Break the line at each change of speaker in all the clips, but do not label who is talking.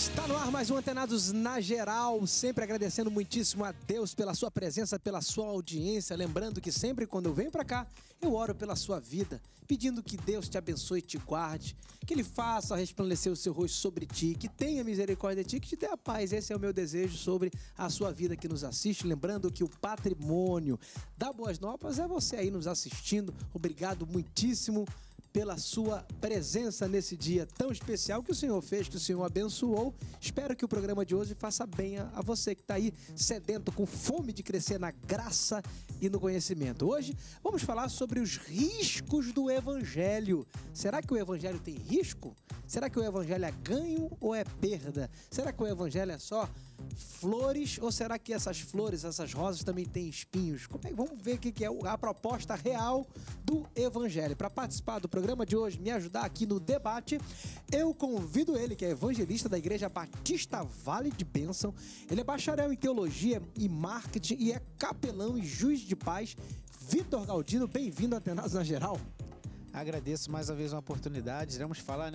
Está no ar mais um Antenados na Geral, sempre agradecendo muitíssimo a Deus pela sua presença, pela sua audiência. Lembrando que sempre quando eu venho para cá, eu oro pela sua vida, pedindo que Deus te abençoe e te guarde, que Ele faça resplandecer o seu rosto sobre ti, que tenha misericórdia de ti, que te dê a paz. Esse é o meu desejo sobre a sua vida que nos assiste. Lembrando que o patrimônio da Boas Novas é você aí nos assistindo. Obrigado muitíssimo pela sua presença nesse dia tão especial que o Senhor fez, que o Senhor abençoou. Espero que o programa de hoje faça bem a você que está aí sedento, com fome de crescer na graça e no conhecimento. Hoje vamos falar sobre os riscos do Evangelho. Será que o Evangelho tem risco? Será que o Evangelho é ganho ou é perda? Será que o Evangelho é só flores ou será que essas flores, essas rosas também têm espinhos? Vamos ver o que é a proposta real do Evangelho. Para participar do programa de hoje, me ajudar aqui no debate, eu convido ele, que é evangelista da Igreja Batista Vale de Bênção. Ele é bacharel em teologia e marketing e é capelão e juiz de paz. Vitor Galdino, bem-vindo a Antenados na Geral.
Agradeço mais uma vez uma oportunidade. Iremos falar,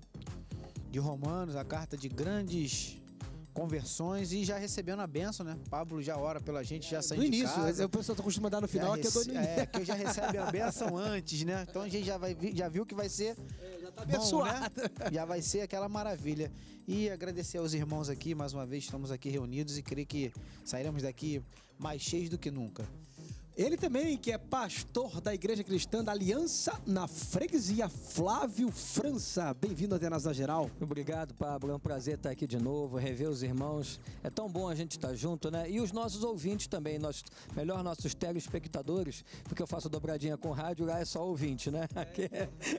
de Romanos, a carta de grandes conversões e já recebendo a bênção, Pablo já ora pela gente, já sai de casa.
No início, o pessoal costuma dar no final, que eu dou no início.
Que já recebe a bênção antes, Então a gente já viu que vai ser
já tá abençoado.
Bom, Já vai ser aquela maravilha. E agradecer aos irmãos aqui, mais uma vez estamos aqui reunidos e creio que sairemos daqui mais cheios do que nunca.
Ele também, que é pastor da Igreja Cristã da Aliança na Freguesia, Flávio França. Bem-vindo a Antenados na Geral.
Obrigado, Pablo. É um prazer estar aqui de novo, rever os irmãos. É tão bom a gente estar junto, E os nossos ouvintes também, nossos telespectadores, porque eu faço dobradinha com rádio, lá é só ouvinte, Aqui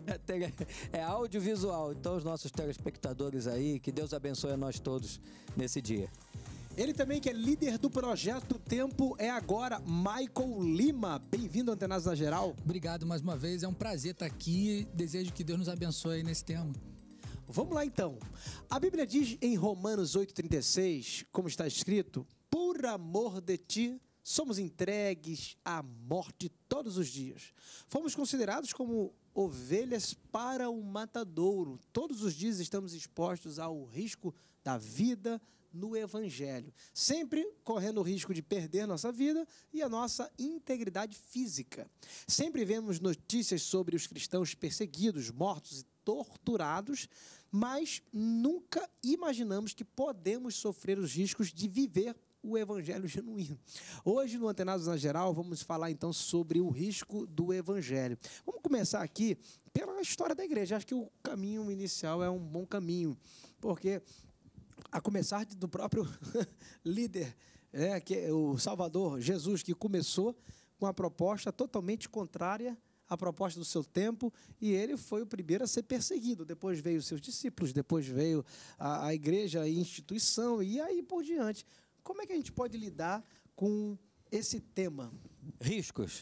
é audiovisual. Então, os nossos telespectadores aí, que Deus abençoe a nós todos nesse dia.
Ele também, que é líder do projeto Tempo é Agora, Michael Lima. Bem-vindo a Antenados na Geral.
Obrigado mais uma vez, é um prazer estar aqui. Desejo que Deus nos abençoe nesse tema.
Vamos lá então. A Bíblia diz em Romanos 8,36, como está escrito: por amor de ti, somos entregues à morte todos os dias. Fomos considerados como ovelhas para o matadouro. Todos os dias estamos expostos ao risco da vida no Evangelho, sempre correndo o risco de perder nossa vida e a nossa integridade física. Sempre vemos notícias sobre os cristãos perseguidos, mortos e torturados, mas nunca imaginamos que podemos sofrer os riscos de viver o Evangelho genuíno. Hoje, no Antenados na Geral, vamos falar então sobre o risco do Evangelho. Vamos começar aqui pela história da igreja. Acho que o caminho inicial é um bom caminho, porque a começar do próprio líder, que é o Salvador Jesus, que começou com a proposta totalmente contrária à proposta do seu tempo, e ele foi o primeiro a ser perseguido. Depois veio os seus discípulos, depois veio a igreja, a instituição, e aí por diante. Como é que a gente pode lidar com esse tema?
Riscos.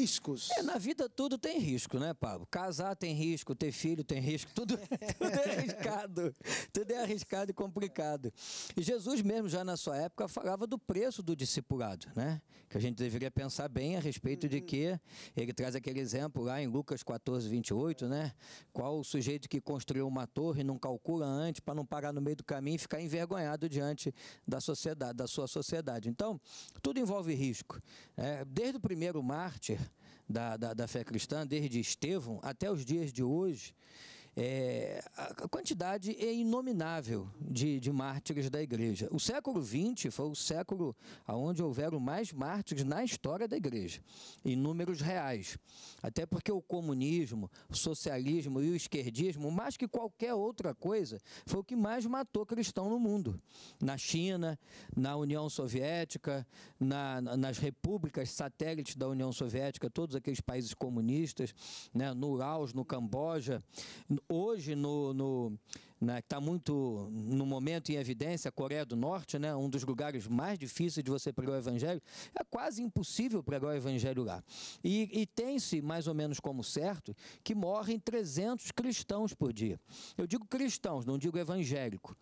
Na
vida tudo tem risco, Pablo? Casar tem risco, ter filho tem risco, tudo é arriscado. Tudo é arriscado e complicado. E Jesus mesmo, já na sua época, falava do preço do discipulado, Que a gente deveria pensar bem a respeito de que ele traz aquele exemplo lá em Lucas 14:28, Qual o sujeito que construiu uma torre não calcula antes para não parar no meio do caminho e ficar envergonhado diante da sociedade, da sua sociedade. Então, tudo envolve risco. Desde o primeiro mártir da fé cristã, desde Estevão até os dias de hoje, a quantidade é inominável de mártires da igreja. O século XX foi o século onde houveram mais mártires na história da igreja, em números reais. Até porque o comunismo, o socialismo e o esquerdismo, mais que qualquer outra coisa, foi o que mais matou cristão no mundo. Na China, na União Soviética, nas repúblicas satélites da União Soviética, todos aqueles países comunistas, no Laos, no Camboja. Hoje, que está muito no momento em evidência, a Coreia do Norte, um dos lugares mais difíceis de você pregar o Evangelho, é quase impossível pregar o Evangelho lá. E tem-se, mais ou menos como certo, que morrem 300 cristãos por dia. Eu digo cristãos, não digo evangélico,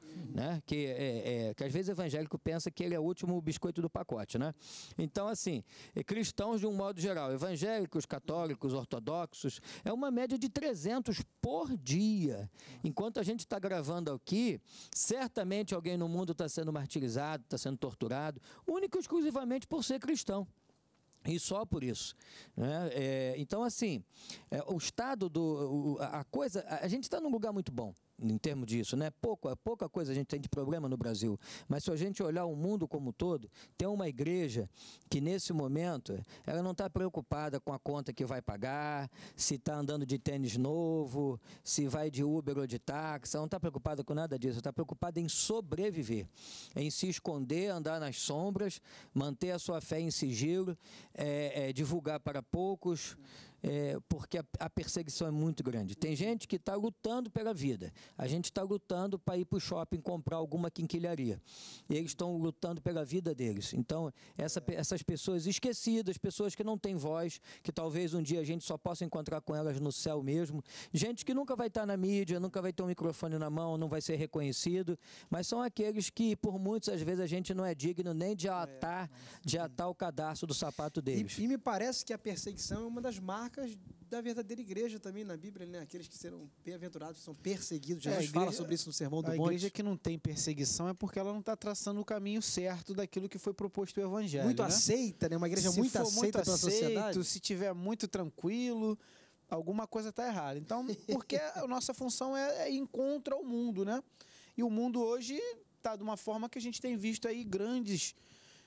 que às vezes o evangélico pensa que ele é o último biscoito do pacote, Então, assim, cristãos de um modo geral, evangélicos, católicos, ortodoxos, é uma média de 300 por dia. Enquanto a gente está gravando aqui, certamente alguém no mundo está sendo martirizado, está sendo torturado, único e exclusivamente por ser cristão. E só por isso, né? Então, assim, o estado a coisa, a gente está num lugar muito bom em termos disso, né? Pouca coisa a gente tem de problema no Brasil, mas se a gente olhar o mundo como um todo, tem uma igreja que nesse momento, ela não está preocupada com a conta que vai pagar, se está andando de tênis novo, se vai de Uber ou de táxi, ela não está preocupada com nada disso, está preocupada em sobreviver, em se esconder, andar nas sombras, manter a sua fé em sigilo, divulgar para poucos, porque a perseguição é muito grande. Tem gente que está lutando pela vida. A gente está lutando para ir para o shopping comprar alguma quinquilharia. Eles estão lutando pela vida deles. Então, essas pessoas esquecidas, pessoas que não têm voz, que talvez um dia a gente só possa encontrar com elas no céu mesmo. Gente que nunca vai estar na mídia, nunca vai ter um microfone na mão, não vai ser reconhecido, mas são aqueles que, por muitas às vezes, a gente não é digno nem de atar o cadarço do sapato deles.
E me parece que a perseguição é uma das marcas da verdadeira igreja também na Bíblia, né? Aqueles que serão bem-aventurados são perseguidos. Jesus fala sobre isso no Sermão do Monte.
A igreja que não tem perseguição é porque ela não está traçando o caminho certo daquilo que foi proposto o Evangelho.
Muito aceita, né? Uma igreja muito aceita pela sociedade.
Se tiver muito tranquilo, alguma coisa está errada. Então, porque a nossa função é ir contra o mundo, né? E o mundo hoje está de uma forma que a gente tem visto aí grandes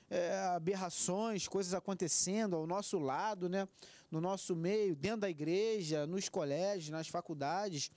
aberrações, coisas acontecendo ao nosso lado, né? No nosso meio, dentro da igreja, nos colégios, nas faculdades.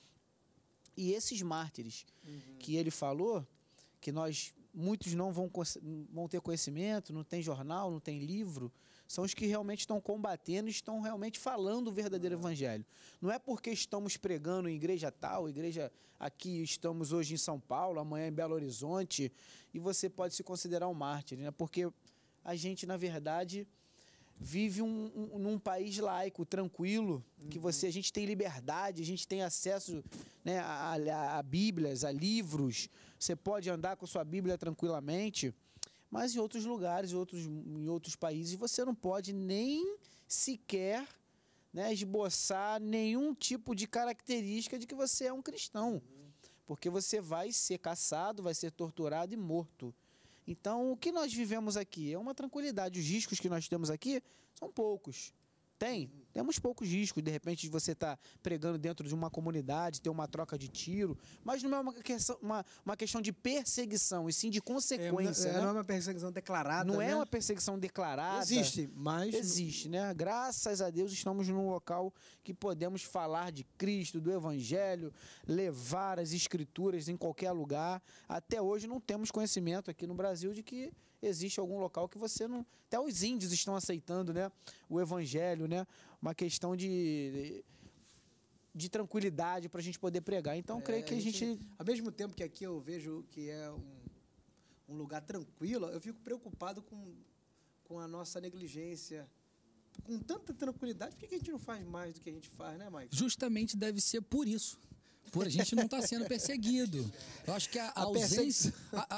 E esses mártires que ele falou, que muitos não vão ter conhecimento, não tem jornal, não tem livro, são os que realmente estão combatendo e estão realmente falando o verdadeiro evangelho. Não é porque estamos pregando em igreja tal, igreja aqui, estamos hoje em São Paulo, amanhã em Belo Horizonte, e você pode se considerar um mártir, né? Porque a gente, na verdade, vive num país laico, tranquilo, que a gente tem liberdade, a gente tem acesso, né, a Bíblias, a livros, você pode andar com sua Bíblia tranquilamente, mas em outros lugares, em outros países, você não pode nem sequer, né, esboçar nenhum tipo de característica de que você é um cristão, porque você vai ser caçado, vai ser torturado e morto. Então, o que nós vivemos aqui é uma tranquilidade. Os riscos que nós temos aqui são poucos. Temos poucos riscos, de repente, de você estar pregando dentro de uma comunidade, ter uma troca de tiro, mas não é uma questão de perseguição, e sim de consequência.
Não é uma perseguição declarada.
Não
né?
é uma perseguição declarada.
Existe, mas...
Existe, né? Graças a Deus estamos num local que podemos falar de Cristo, do Evangelho, levar as Escrituras em qualquer lugar. Até hoje não temos conhecimento aqui no Brasil de que existe algum local que você não... Até os índios estão aceitando, né, o Evangelho, né? Uma questão de tranquilidade para a gente poder pregar. Então, creio que a gente...
Ao mesmo tempo que aqui eu vejo que é um lugar tranquilo, eu fico preocupado com a nossa negligência. Com tanta tranquilidade, por que a gente não faz mais do que a gente faz, né, Mike?
Justamente deve ser por isso. Por a gente não estar sendo perseguido. Eu acho que a ausência,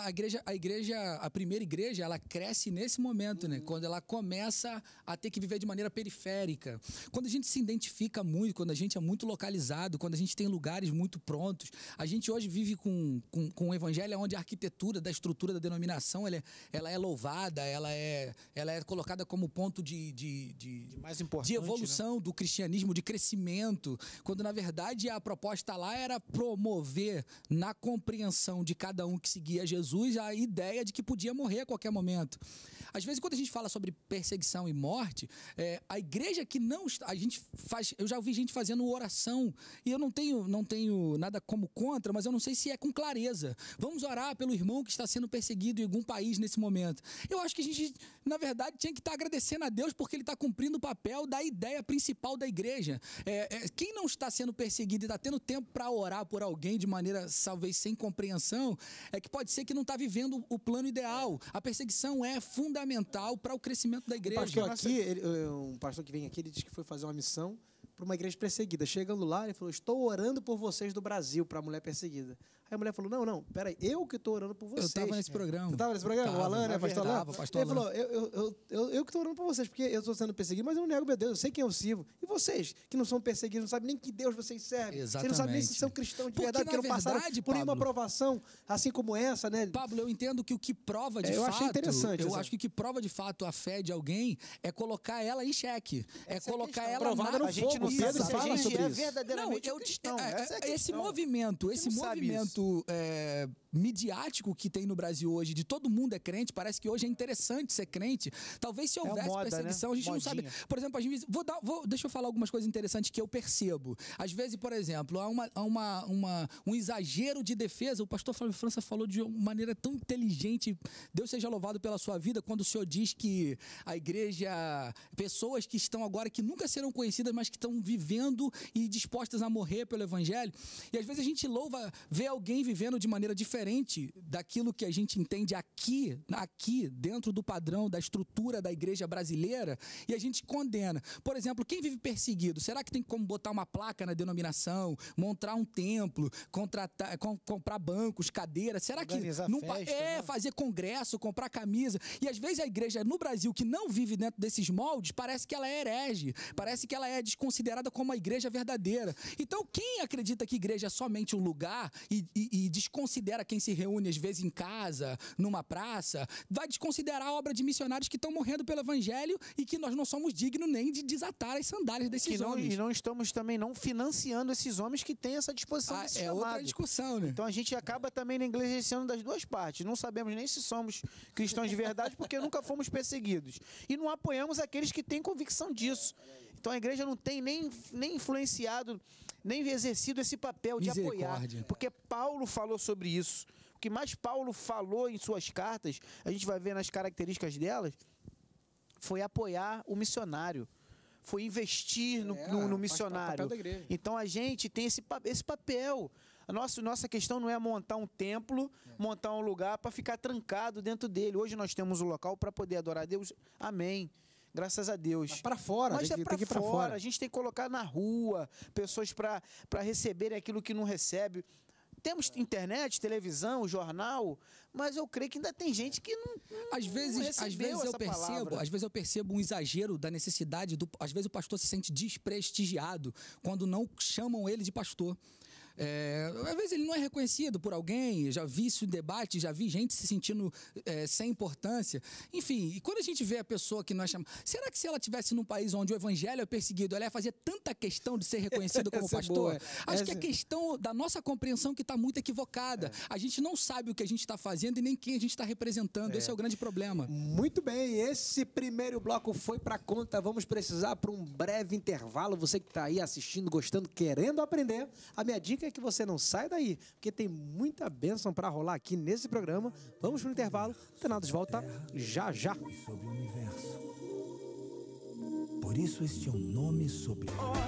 a primeira igreja, ela cresce nesse momento, né? Quando ela começa a ter que viver de maneira periférica. Quando a gente se identifica muito, quando a gente é muito localizado, quando a gente tem lugares muito prontos. A gente hoje vive com um evangelho onde a arquitetura da estrutura da denominação, ela é louvada, ela é colocada como ponto de
mais importante,
de evolução, né? Do cristianismo, de crescimento. Quando, na verdade, a proposta lá era promover na compreensão de cada um que seguia Jesus a ideia de que podia morrer a qualquer momento. Às vezes, quando a gente fala sobre perseguição e morte, a igreja que não... eu já ouvi gente fazendo oração, e eu não tenho nada como contra, mas eu não sei se é com clareza. Vamos orar pelo irmão que está sendo perseguido em algum país nesse momento. Eu acho que a gente, na verdade, tinha que estar agradecendo a Deus porque Ele está cumprindo o papel da ideia principal da igreja. Quem não está sendo perseguido e está tendo tempo para orar por alguém de maneira, talvez, sem compreensão, é que pode ser que não está vivendo o plano ideal. A perseguição é fundamental para o crescimento da igreja.
Um pastor que vem aqui, ele disse que foi fazer uma missão para uma igreja perseguida. Chegando lá, ele falou: estou orando por vocês do Brasil, para a mulher perseguida. Aí a mulher falou, não, peraí, eu que estou orando por vocês.
Eu estava nesse programa.
Você estava nesse programa?
Tava,
o Alan, né, pastor Alan?
Pastor
Ele falou, eu que estou orando por vocês, porque eu estou sendo perseguido, mas eu não nego meu Deus, eu sei quem eu sirvo. E vocês, que não são perseguidos, não sabem nem que Deus vocês servem.
Exatamente.
Vocês não sabem nem se são cristãos de
Porque,
verdade, porque não passaram
verdade,
por nenhuma
Pablo,
aprovação, assim como essa, né?
Pablo, eu entendo que o que prova de
Eu
fato...
achei interessante
Eu
essa.
acho que o que prova de fato a fé de alguém é colocar ela em xeque. É colocar ela
Provada no
A gente não
fogo.
sabe
Pedro
se a
fala
gente
sobre
é
isso.
verdadeiramente
Não,
cristão. Essa é a
esse
questão.
movimento midiático que tem no Brasil hoje, de todo mundo é crente, parece que hoje é interessante ser crente. Talvez se houvesse
moda,
perseguição,
né?
a gente não sabe.
Modinha.
Por exemplo, às vezes, deixa eu falar algumas coisas interessantes que eu percebo. Às vezes, por exemplo, há um exagero de defesa. O pastor Fábio França falou de uma maneira tão inteligente. Deus seja louvado pela sua vida, quando o senhor diz que a igreja, pessoas que estão agora, que nunca serão conhecidas, mas que estão vivendo e dispostas a morrer pelo evangelho. E às vezes a gente louva ver alguém vivendo de maneira diferente daquilo que a gente entende aqui dentro do padrão, da estrutura da igreja brasileira, e a gente condena. Por exemplo, quem vive perseguido, será que tem como botar uma placa na denominação, montar um templo, comprar bancos, cadeiras? Será que não
festa, né?
fazer congresso, comprar camisa? E às vezes a igreja no Brasil que não vive dentro desses moldes, parece que ela é herege, parece que ela é desconsiderada como a igreja verdadeira. Então, quem acredita que igreja é somente um lugar e desconsidera quem se reúne às vezes em casa, numa praça, vai desconsiderar a obra de missionários que estão morrendo pelo evangelho e que nós não somos dignos nem de desatar as sandálias desses homens.
E não estamos também não financiando esses homens que têm essa disposição desse chamado.
Outra discussão, né?
Então a gente acaba também negligenciando das duas partes. Não sabemos nem se somos cristãos de verdade porque nunca fomos perseguidos. E não apoiamos aqueles que têm convicção disso. Então a igreja não tem nem influenciado, nem exercido esse papel de apoiar. Porque Paulo falou sobre isso. O que mais Paulo falou em suas cartas, a gente vai ver nas características delas, foi apoiar o missionário. Foi investir no missionário. Então a gente tem esse papel. A nossa questão não é montar um templo, montar um lugar para ficar trancado dentro dele. Hoje nós temos um local para poder adorar a Deus. Amém. Graças a Deus.
Para fora,
mas
tem que ir para fora.
A gente tem que colocar na rua pessoas para receberem aquilo que não recebe. Temos internet, televisão, jornal, mas eu creio que ainda tem gente que não
às vezes eu percebo um exagero da necessidade às vezes o pastor se sente desprestigiado quando não chamam ele de pastor. Às vezes ele não é reconhecido por alguém, já vi isso em debate, já vi gente se sentindo sem importância. Enfim, e quando a gente vê a pessoa que nós chamamos... Será que se ela estivesse num país onde o evangelho é perseguido, ela ia fazer tanta questão de ser reconhecido como pastor? Acho que é questão da nossa compreensão que está muito equivocada. A gente não sabe o que a gente está fazendo e nem quem a gente está representando. Esse é o grande problema.
Muito bem, esse primeiro bloco foi para conta. Vamos precisar para um breve intervalo. Você que está aí assistindo, gostando, querendo aprender, a minha dica é que você não sai daí, porque tem muita bênção para rolar aqui nesse programa. Vamos para o intervalo, Antenados volta já já.
Sobre o universo. Por isso este é um nome sobre...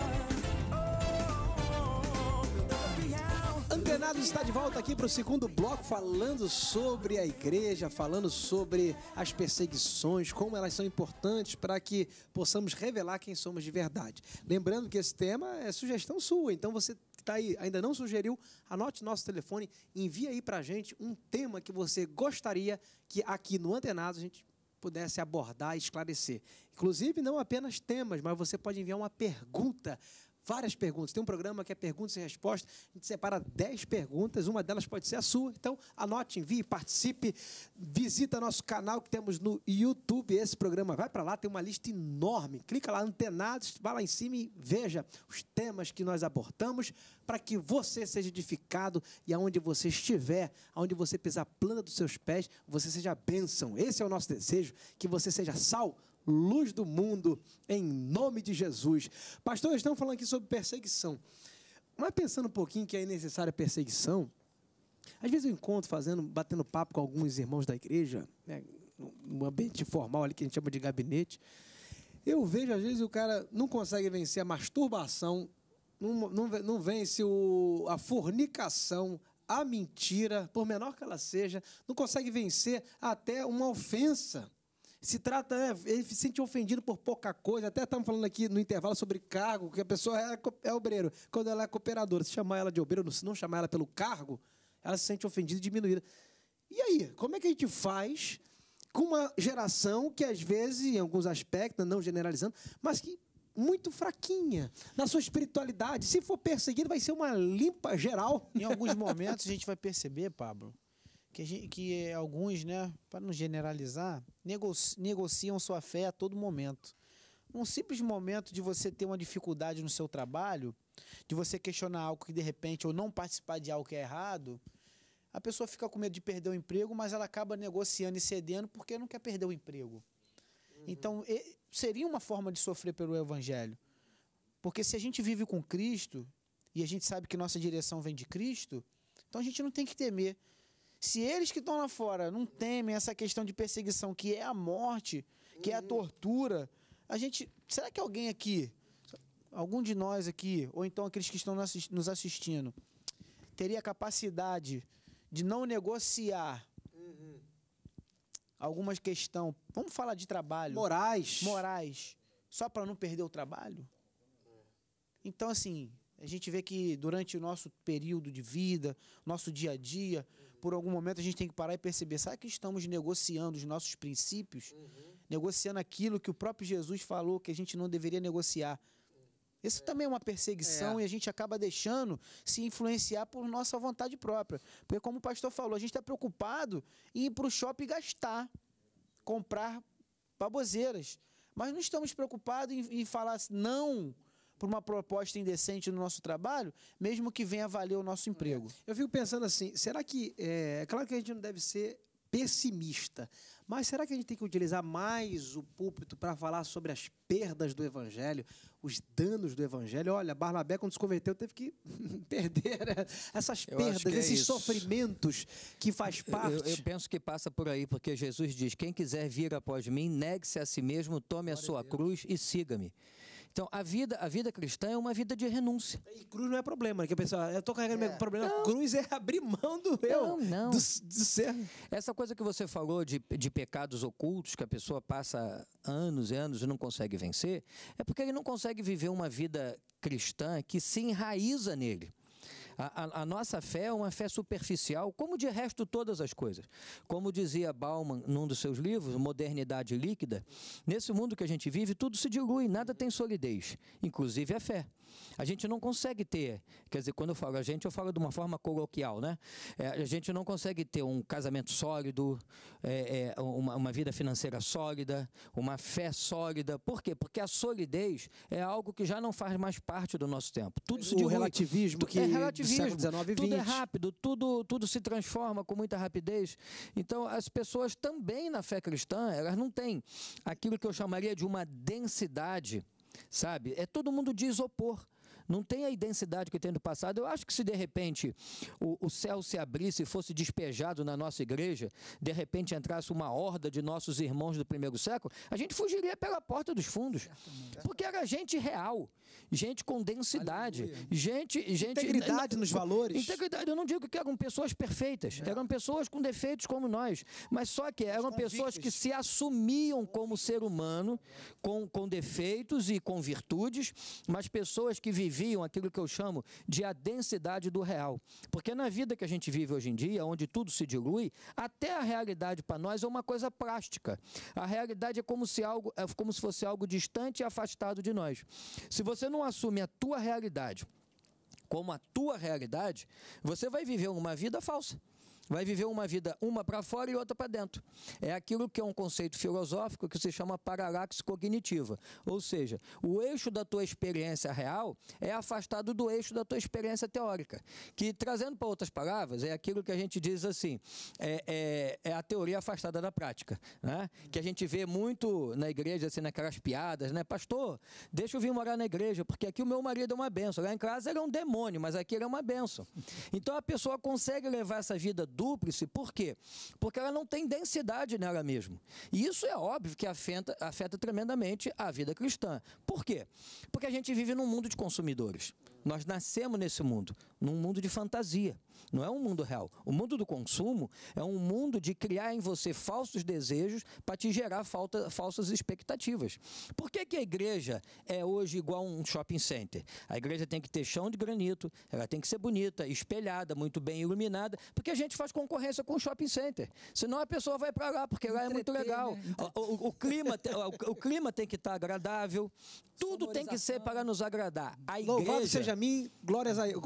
Antenados está de volta aqui para o segundo bloco, falando sobre a igreja, falando sobre as perseguições, como elas são importantes para que possamos revelar quem somos de verdade. Lembrando que esse tema é sugestão sua, então você que está aí, ainda não sugeriu, anote nosso telefone, envie aí para a gente um tema que você gostaria que aqui no Antenados a gente pudesse abordar e esclarecer. Inclusive, não apenas temas, mas você pode enviar uma pergunta. Várias perguntas. Tem um programa que é perguntas e respostas. A gente separa 10 perguntas. Uma delas pode ser a sua. Então, anote, envie, participe. Visita nosso canal que temos no YouTube. Esse programa vai para lá. Tem uma lista enorme. Clica lá, Antenados. Vai lá em cima e veja os temas que nós abordamos para que você seja edificado e aonde você estiver, aonde você pisar a planta dos seus pés, você seja bênção. Esse é o nosso desejo. Que você seja sal, luz do mundo, em nome de Jesus. Pastor, estamos falando aqui sobre perseguição. Mas pensando um pouquinho que é necessária perseguição, às vezes eu encontro batendo papo com alguns irmãos da igreja, né, num ambiente formal ali que a gente chama de gabinete, eu vejo às vezes o cara não consegue vencer a masturbação, não vence a fornicação, a mentira, por menor que ela seja, não consegue vencer até uma ofensa. Se trata, ele se sente ofendido por pouca coisa. Até estamos falando aqui no intervalo sobre cargo, que a pessoa é obreiro. Quando ela é cooperadora, se chamar ela de obreiro, se não chamar ela pelo cargo, ela se sente ofendida e diminuída. E aí, como é que a gente faz com uma geração que, às vezes, em alguns aspectos, não generalizando, mas que muito fraquinha na sua espiritualidade? Se for perseguido, vai ser uma limpa geral.
Em alguns momentos a gente vai perceber, Pablo, que alguns, né, para não generalizar, negociam sua fé a todo momento. Um simples momento de você ter uma dificuldade no seu trabalho, de você questionar algo que de repente, ou não participar de algo que é errado, a pessoa fica com medo de perder o emprego, mas ela acaba negociando e cedendo porque não quer perder o emprego. Então, seria uma forma de sofrer pelo Evangelho. Porque se a gente vive com Cristo, e a gente sabe que nossa direção vem de Cristo, então a gente não tem que temer. Se eles que estão lá fora não temem essa questão de perseguição, que é a morte, que é a tortura, será que alguém aqui, algum de nós aqui, ou então aqueles que estão nos assistindo, teria a capacidade de não negociar algumas questões, vamos falar de trabalho, morais, só para não perder o trabalho? Então, assim, a gente vê que durante o nosso período de vida, nosso dia a dia, por algum momento a gente tem que parar e perceber, será que estamos negociando os nossos princípios? Negociando aquilo que o próprio Jesus falou que a gente não deveria negociar. Isso também é uma perseguição e a gente acaba deixando se influenciar por nossa vontade própria. Porque, como o pastor falou, a gente está preocupado em ir para o shopping e gastar, comprar baboseiras. Mas não estamos preocupados em falar não para uma proposta indecente no nosso trabalho, mesmo que venha valer o nosso emprego.
Eu fico pensando assim, será que... É claro que a gente não deve ser pessimista, mas será que a gente tem que utilizar mais o púlpito para falar sobre as perdas do Evangelho, os danos do Evangelho? Olha, Barnabé, quando se converteu, teve que perder essas perdas, esses sofrimentos que faz parte.
Eu penso que passa por aí, porque Jesus diz, quem quiser vir após mim, negue-se a si mesmo, tome a sua cruz e siga-me. Então, a vida cristã é uma vida de renúncia.
E cruz não é problema, que a pessoa, eu estou carregando meu problema, cruz é abrir mão do eu, do ser.
Essa coisa que você falou de pecados ocultos, que a pessoa passa anos e anos e não consegue vencer, é porque ele não consegue viver uma vida cristã que se enraiza nele. A nossa fé é uma fé superficial, como de resto todas as coisas. Como dizia Bauman num dos seus livros, Modernidade Líquida, nesse mundo que a gente vive, tudo se dilui, nada tem solidez, inclusive a fé. A gente não consegue ter, quer dizer, quando eu falo a gente, eu falo de uma forma coloquial, né? A gente não consegue ter um casamento sólido, uma vida financeira sólida, uma fé sólida. Por quê? Porque a solidez é algo que já não faz mais parte do nosso tempo. Tudo se dilui.
O relativismo que do século XIX e XX.
Tudo é rápido, tudo se transforma com muita rapidez. Então, as pessoas também na fé cristã, elas não têm aquilo que eu chamaria de uma densidade, sabe? É todo mundo de isopor. Não tem a densidade que tem no passado. Eu acho que se de repente o céu se abrisse e fosse despejado na nossa igreja, de repente entrasse uma horda de nossos irmãos do primeiro século, a gente fugiria pela porta dos fundos. Porque era gente real, gente com densidade, gente
integridade nos valores.
Integridade, eu não digo que eram pessoas perfeitas, eram pessoas com defeitos como nós, mas só que eram pessoas que se assumiam como ser humano, com defeitos e com virtudes, mas pessoas que viviam aquilo que eu chamo de a densidade do real. Porque na vida que a gente vive hoje em dia, onde tudo se dilui, até a realidade para nós é uma coisa plástica. A realidade é como se fosse algo distante e afastado de nós. Se você não assume a tua realidade como a tua realidade, você vai viver uma vida falsa. Vai viver uma vida, uma para fora e outra para dentro. É aquilo que é um conceito filosófico que se chama paralaxe cognitiva. Ou seja, o eixo da tua experiência real é afastado do eixo da tua experiência teórica. Que, trazendo para outras palavras, é aquilo que a gente diz assim, é a teoria afastada da prática. Né? Que a gente vê muito na igreja, assim, naquelas piadas, né? Pastor, deixa eu vir morar na igreja, porque aqui o meu marido é uma bênção. Lá em casa ele é um demônio, mas aqui ele é uma bênção. Então a pessoa consegue levar essa vida dúplice, por quê? Porque ela não tem densidade nela mesma. E isso é óbvio que afeta tremendamente a vida cristã. Por quê? Porque a gente vive num mundo de consumidores. Nós nascemos nesse mundo, num mundo de fantasia. Não é um mundo real. O mundo do consumo é um mundo de criar em você falsos desejos para te gerar falsas expectativas. Por que a igreja é hoje igual um shopping center? A igreja tem que ter chão de granito, ela tem que ser bonita, espelhada, muito bem iluminada, porque a gente faz concorrência com o shopping center. Senão a pessoa vai para lá, porque lá é muito legal. Né? O clima tem que estar agradável, tudo tem que ser para nos agradar. A igreja,
louvado seja a mim, glórias a eu.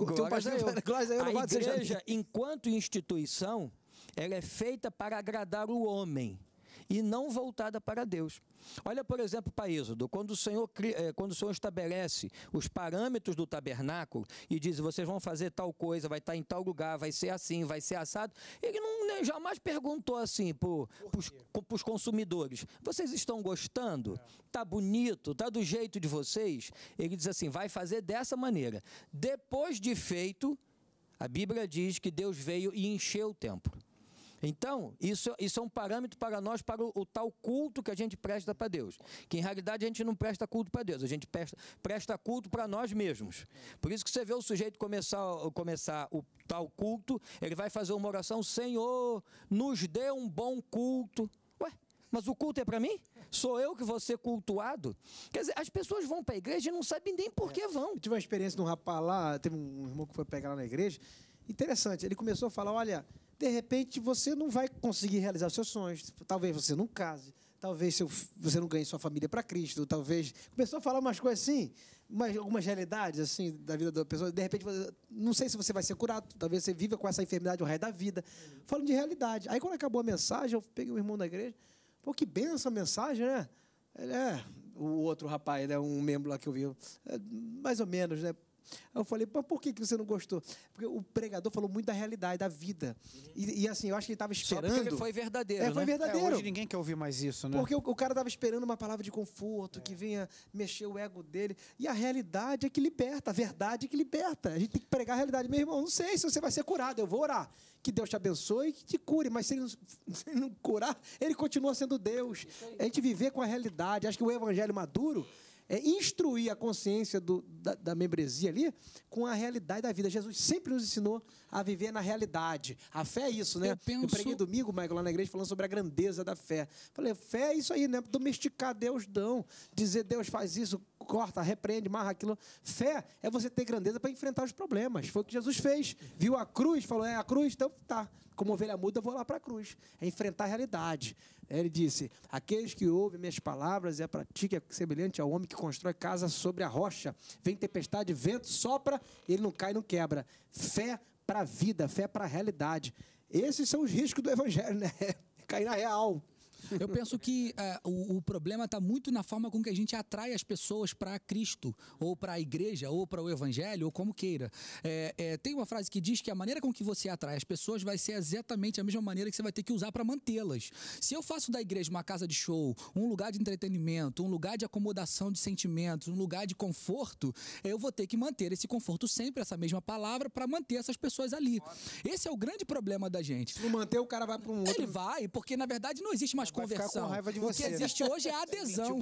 A igreja, enquanto instituição, ela é feita para agradar o homem e não voltada para Deus. Olha, por exemplo, para Êxodo, quando o Senhor estabelece os parâmetros do tabernáculo e diz, vocês vão fazer tal coisa, vai estar em tal lugar, vai ser assim, vai ser assado, ele jamais perguntou assim para os consumidores, vocês estão gostando? Está bonito? Está do jeito de vocês? Ele diz assim, vai fazer dessa maneira. Depois de feito, a Bíblia diz que Deus veio e encheu o templo. Então, isso é um parâmetro para nós, para o tal culto que a gente presta para Deus. Que, em realidade, a gente não presta culto para Deus, a gente presta culto para nós mesmos. Por isso que você vê o sujeito começar o tal culto, ele vai fazer uma oração, Senhor, nos dê um bom culto. Ué, mas o culto é para mim? Sou eu que vou ser cultuado? Quer dizer, as pessoas vão para a igreja e não sabem nem por que vão.
Eu tive uma experiência de um rapaz lá, teve um irmão que foi pegar lá na igreja, interessante, ele começou a falar, olha, de repente você não vai conseguir realizar os seus sonhos, talvez você não case, talvez você não ganhe sua família para Cristo, talvez... Começou a falar umas coisas assim, algumas realidades assim da vida da pessoa, de repente, não sei se você vai ser curado, talvez você viva com essa enfermidade o resto da vida, falando de realidade. Aí quando acabou a mensagem, eu peguei um irmão da igreja, pô, que benção a mensagem, né? Ele o outro rapaz, né, um membro lá que eu vi, mais ou menos, né? Aí eu falei, por que você não gostou? Porque o pregador falou muito da realidade, da vida. E assim, eu acho que ele estava esperando... Só porque
ele foi verdadeiro, né?
Foi verdadeiro.
Hoje ninguém quer ouvir mais isso, né?
Porque o cara estava esperando uma palavra de conforto, que venha mexer o ego dele. E a realidade é que liberta, a verdade é que liberta. A gente tem que pregar a realidade. Meu irmão, não sei se você vai ser curado, eu vou orar. Que Deus te abençoe e que te cure. Mas se ele não curar, ele continua sendo Deus. A gente viver com a realidade. Acho que o evangelho maduro... é instruir a consciência da membresia ali com a realidade da vida. Jesus sempre nos ensinou a viver na realidade. A fé é isso, né? Eu preguei domingo, Michael, lá na igreja, falando sobre a grandeza da fé. Falei, fé é isso aí, né? Domesticar Deus, não. Dizer, Deus faz isso, corta, repreende, marra aquilo. Fé é você ter grandeza para enfrentar os problemas. Foi o que Jesus fez. Viu a cruz, falou, a cruz, então tá. Como ovelha muda, eu vou lá para a cruz. É enfrentar a realidade. Ele disse, aqueles que ouvem minhas palavras e a praticam é semelhante ao homem que constrói casa sobre a rocha. Vem tempestade, vento, sopra, ele não cai, não quebra. Fé para a vida, fé para a realidade. Esses são os riscos do evangelho, né? Cair na real.
Eu penso que o problema está muito na forma com que a gente atrai as pessoas para Cristo, ou para a igreja, ou para o evangelho, ou como queira. Tem uma frase que diz que a maneira com que você atrai as pessoas vai ser exatamente a mesma maneira que você vai ter que usar para mantê-las. Se eu faço da igreja uma casa de show, um lugar de entretenimento, um lugar de acomodação de sentimentos, um lugar de conforto, eu vou ter que manter esse conforto sempre, essa mesma palavra, para manter essas pessoas ali. Esse é o grande problema da gente.
Se não manter, o cara vai para um outro...
Ele vai, porque na verdade não existe mais conversão.
Com raiva de você,
o que existe hoje é a adesão.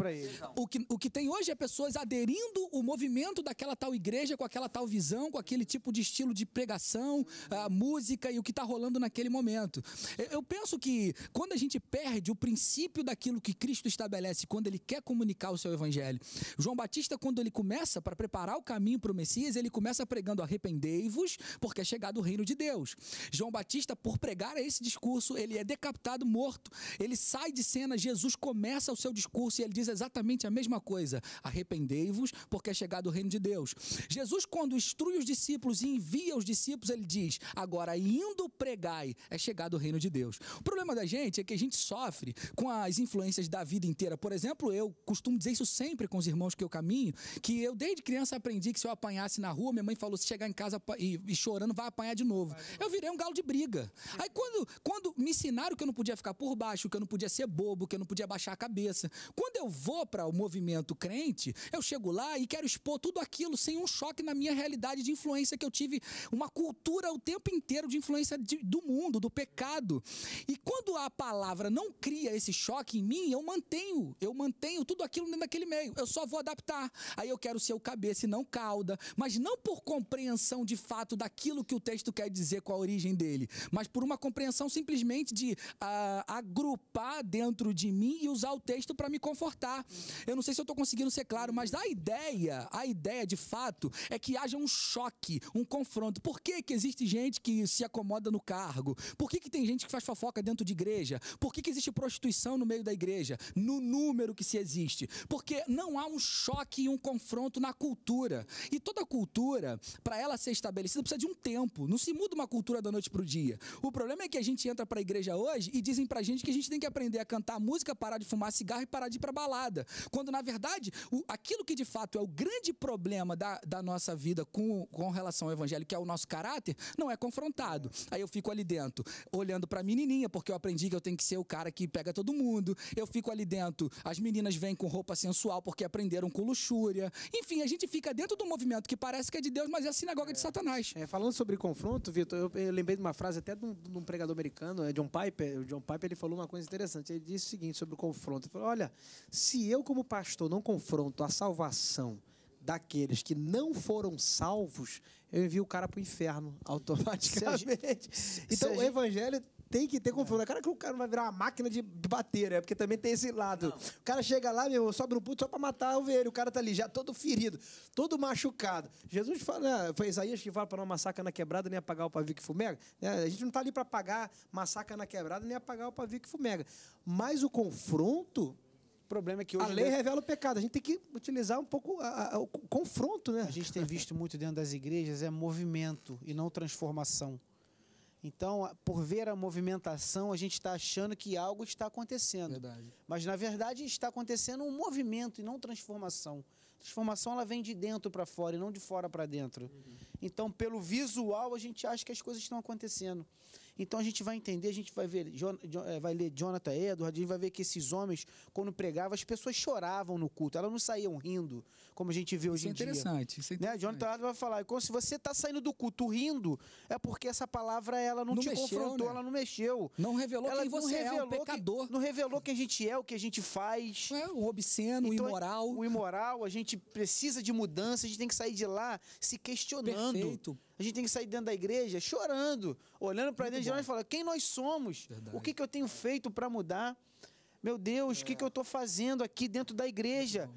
O que tem hoje é pessoas aderindo o movimento daquela tal igreja, com aquela tal visão, com aquele tipo de estilo de pregação, a música e o que está rolando naquele momento. Eu penso que quando a gente perde o princípio daquilo que Cristo estabelece, quando ele quer comunicar o seu evangelho. João Batista, quando ele começa para preparar o caminho para o Messias, ele começa pregando arrependei-vos, porque é chegado o reino de Deus. João Batista, por pregar esse discurso, ele é decapitado, morto, ele sai de cena, Jesus começa o seu discurso e ele diz exatamente a mesma coisa. Arrependei-vos, porque é chegado o reino de Deus. Jesus, quando instrui os discípulos e envia os discípulos, ele diz, agora indo pregai, é chegado o reino de Deus. O problema da gente é que a gente sofre com as influências da vida inteira. Por exemplo, eu costumo dizer isso sempre com os irmãos que eu caminho, que eu desde criança aprendi que se eu apanhasse na rua, minha mãe falou, se chegar em casa e chorando, vai apanhar de novo. Eu virei um galo de briga. Aí quando me ensinaram que eu não podia ficar por baixo, que eu não podia podia ser bobo, que eu não podia baixar a cabeça. Quando eu vou para o movimento crente, eu chego lá e quero expor tudo aquilo sem um choque na minha realidade de influência que eu tive, uma cultura o tempo inteiro de influência do mundo, do pecado. E quando a palavra não cria esse choque em mim, eu mantenho tudo aquilo dentro daquele meio. Eu só vou adaptar. Aí eu quero ser o cabeça e não cauda, mas não por compreensão de fato daquilo que o texto quer dizer com a origem dele, mas por uma compreensão simplesmente de agrupar dentro de mim e usar o texto para me confortar. Eu não sei se eu estou conseguindo ser claro, mas a ideia de fato é que haja um choque, um confronto. Por que existe gente que se acomoda no cargo? Por que tem gente que faz fofoca dentro de igreja? Por que existe prostituição no meio da igreja? No número que se existe? Porque não há um choque e um confronto na cultura. E toda cultura, para ela ser estabelecida, precisa de um tempo. Não se muda uma cultura da noite para o dia. O problema é que a gente entra para a igreja hoje e dizem pra gente que a gente tem que aprender a cantar música, parar de fumar cigarro e parar de ir para balada. Quando, na verdade, aquilo que de fato é o grande problema da nossa vida com relação ao evangelho, que é o nosso caráter, não é confrontado. Aí eu fico ali dentro, olhando pra menininha, porque eu aprendi que eu tenho que ser o cara que pega todo mundo. Eu fico ali dentro, as meninas vêm com roupa sensual porque aprenderam com luxúria. Enfim, a gente fica dentro do movimento que parece que é de Deus, mas é a sinagoga de Satanás.
Falando sobre confronto, Vitor, eu lembrei de uma frase até de um pregador americano, John Piper. O John Piper, ele falou uma coisa interessante. Ele disse o seguinte sobre o confronto. Ele falou, olha, se eu como pastor não confronto a salvação daqueles que não foram salvos, eu envio o cara para o inferno automaticamente. Então, o evangelho tem que ter confronto. Cara, que o cara não vai virar uma máquina de bater, né? Porque também tem esse lado. Não. O cara chega lá, meu, sobe no puto só para matar a ovelha. O cara tá ali já todo ferido, todo machucado. Jesus fala, foi Isaías que fala para não amassar na quebrada nem apagar o pavio que fumega. A gente não tá ali para apagar, massacra na quebrada nem apagar o pavio que fumega. Mas o confronto...
O problema é que hoje
a lei revela o pecado. A gente tem que utilizar um pouco o confronto, né?
A gente tem visto muito dentro das igrejas movimento e não transformação. Então, por ver a movimentação, a gente está achando que algo está acontecendo.
Verdade.
Mas, na verdade, está acontecendo um movimento e não transformação. Transformação, ela vem de dentro para fora e não de fora para dentro. Então, pelo visual, a gente acha que as coisas estão acontecendo. Então, a gente vai entender, a gente vai ver, vai ler Jonathan Edwards, a gente vai ver que esses homens, quando pregavam, as pessoas choravam no culto, elas não saíam rindo, como a gente vê hoje em dia.
Isso é interessante.
Né? Jonathan Edwards vai falar, como se você está saindo do culto rindo, é porque essa palavra ela não te mexeu, confrontou, né? Ela não mexeu.
Não revelou quem você é, o pecador.
Não revelou quem a gente é, o que a gente faz.
O obsceno, então, o imoral.
O imoral, a gente precisa de mudança, a gente tem que sair de lá se questionando.
Perfeito.
A gente tem que sair dentro da igreja chorando, olhando para dentro de nós e falar, quem nós somos? Verdade. O que eu tenho feito para mudar? Meu Deus, o que eu estou fazendo aqui dentro da igreja?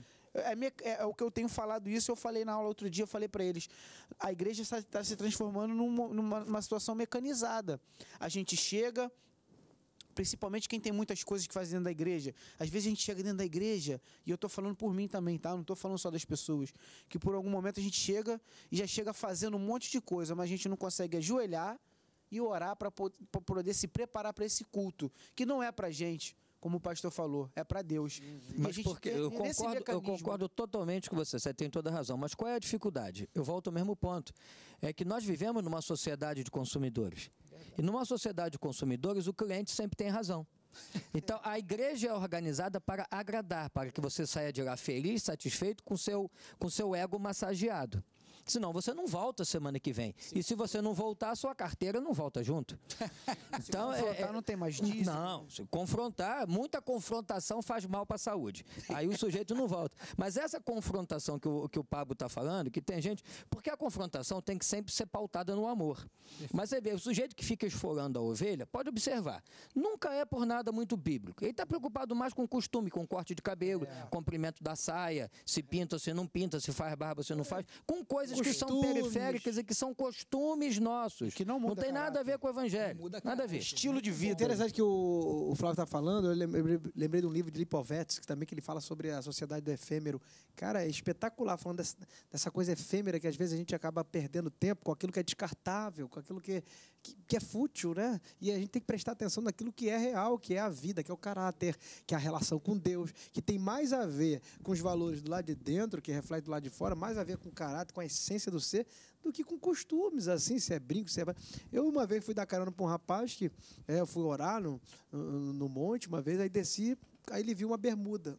É o que eu tenho falado isso, eu falei na aula outro dia, eu falei para eles, a igreja está se transformando numa situação mecanizada. A gente chega... Principalmente quem tem muitas coisas que faz dentro da igreja. Às vezes a gente chega dentro da igreja, e eu estou falando por mim também, tá? Não estou falando só das pessoas. Que por algum momento a gente chega e já chega fazendo um monte de coisa, mas a gente não consegue ajoelhar e orar para poder se preparar para esse culto. Que não é para gente, como o pastor falou, é para Deus.
Mas porque eu concordo totalmente com você tem toda a razão. Mas qual é a dificuldade? Eu volto ao mesmo ponto. É que nós vivemos numa sociedade de consumidores. E numa sociedade de consumidores, o cliente sempre tem razão. Então, a igreja é organizada para agradar, para que você saia de lá feliz, satisfeito, com seu ego massageado. Senão você não volta semana que vem. Sim. E se você não voltar, sua carteira não volta junto.
Então, confrontar não tem mais disso.
Não, se confrontar, muita confrontação faz mal para a saúde. Aí o sujeito não volta. Mas essa confrontação que o Pablo está falando, que tem gente... Porque a confrontação tem que sempre ser pautada no amor. Mas você vê, o sujeito que fica esfolando a ovelha, pode observar, nunca é por nada muito bíblico. Ele está preocupado mais com costume, com corte de cabelo, comprimento da saia, se pinta, se não pinta, se faz barba, se não faz, com coisas que são periféricas e que são costumes nossos.
Que não tem
nada a ver com o evangelho. Nada a ver.
Estilo de vida.
Interessante que o Flávio está falando, eu lembrei de um livro de Lipovetsky também, que ele fala sobre a sociedade do efêmero. Cara, é espetacular, falando dessa coisa efêmera que às vezes a gente acaba perdendo tempo com aquilo que é descartável, com aquilo que é fútil, né? E a gente tem que prestar atenção naquilo que é real, que é a vida, que é o caráter, que é a relação com Deus, que tem mais a ver com os valores do lado de dentro, que reflete do lado de fora, mais a ver com o caráter, com a essência essência do ser, do que com costumes, assim, se é brinco, se é... Eu uma vez fui dar carona para um rapaz que eu fui orar no monte uma vez, aí desci, aí ele viu uma bermuda.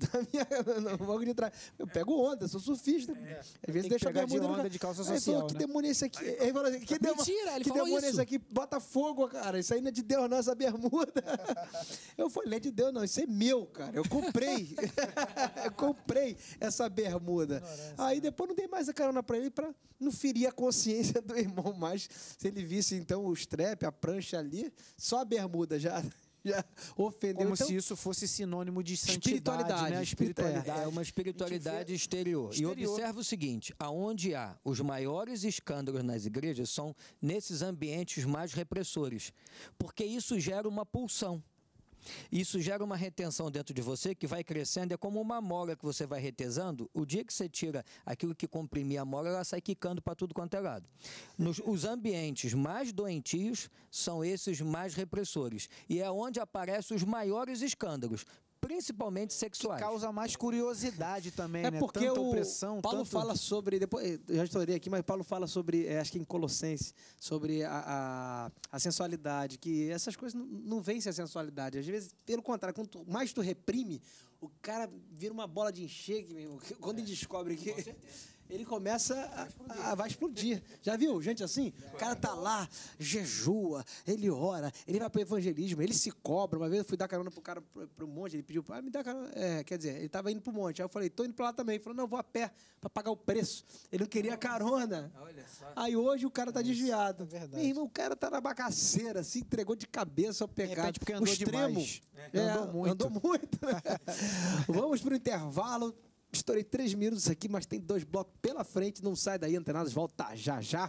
No banco de trás. Eu pego onda, sou surfista. Às vezes deixa a bermuda
onda de calça
social. Aí
social,
falou, que demônio é esse aqui? Ele falou assim,
Mentira, ele
que
falou
demônio é
isso.
esse aqui? Bota fogo, cara. Isso aí não é de Deus, não, essa bermuda. Eu falei, não é de Deus, não. Isso é meu, cara. Eu comprei. Eu comprei essa bermuda. Aí depois não dei mais a carona pra ele pra não ferir a consciência do irmão mais. Se ele visse, então, o strap, a prancha ali, só a bermuda já ofendeu.
Como
então,
se isso fosse sinônimo de santidade,
espiritualidade,
né? Espiritualidade.
É uma espiritualidade exterior. E observa o seguinte, aonde há os maiores escândalos nas igrejas são nesses ambientes mais repressores, porque isso gera uma pulsão. Isso gera uma retenção dentro de você que vai crescendo, é como uma mola que você vai retesando. O dia que você tira aquilo que comprimia a mola, ela sai quicando para tudo quanto é lado. Os ambientes mais doentios são esses mais repressores. E é onde aparecem os maiores escândalos, principalmente sexuais.
Causa mais curiosidade também, né?
Porque
Tanta opressão,
Paulo fala sobre, depois, eu já estourei aqui, mas Paulo fala sobre, acho que em Colossenses, sobre a sensualidade, que essas coisas não vencem a sensualidade. Às vezes, pelo contrário, quanto mais tu reprime, o cara vira uma bola de enxergue, meu, quando ele descobre que... Ele começa vai explodir. Já viu gente assim? O cara tá lá, jejua, ele ora, ele vai pro evangelismo, ele se cobra. Uma vez eu fui dar carona pro cara pro monte, ele pediu, me dá carona. Quer dizer, ele tava indo pro monte. Aí eu falei, tô indo pra lá também. Ele falou, não, vou a pé pra pagar o preço. Ele não queria carona. Olha só. Aí hoje o cara tá desviado.
É verdade.
Meu irmão, o cara tá na bacaceira, se entregou de cabeça ao pecado.
De repente, porque andou demais.
Andou muito. Vamos pro intervalo. Estourei 3 minutos aqui, mas tem 2 blocos pela frente. Não sai daí, Antenados, volta já já.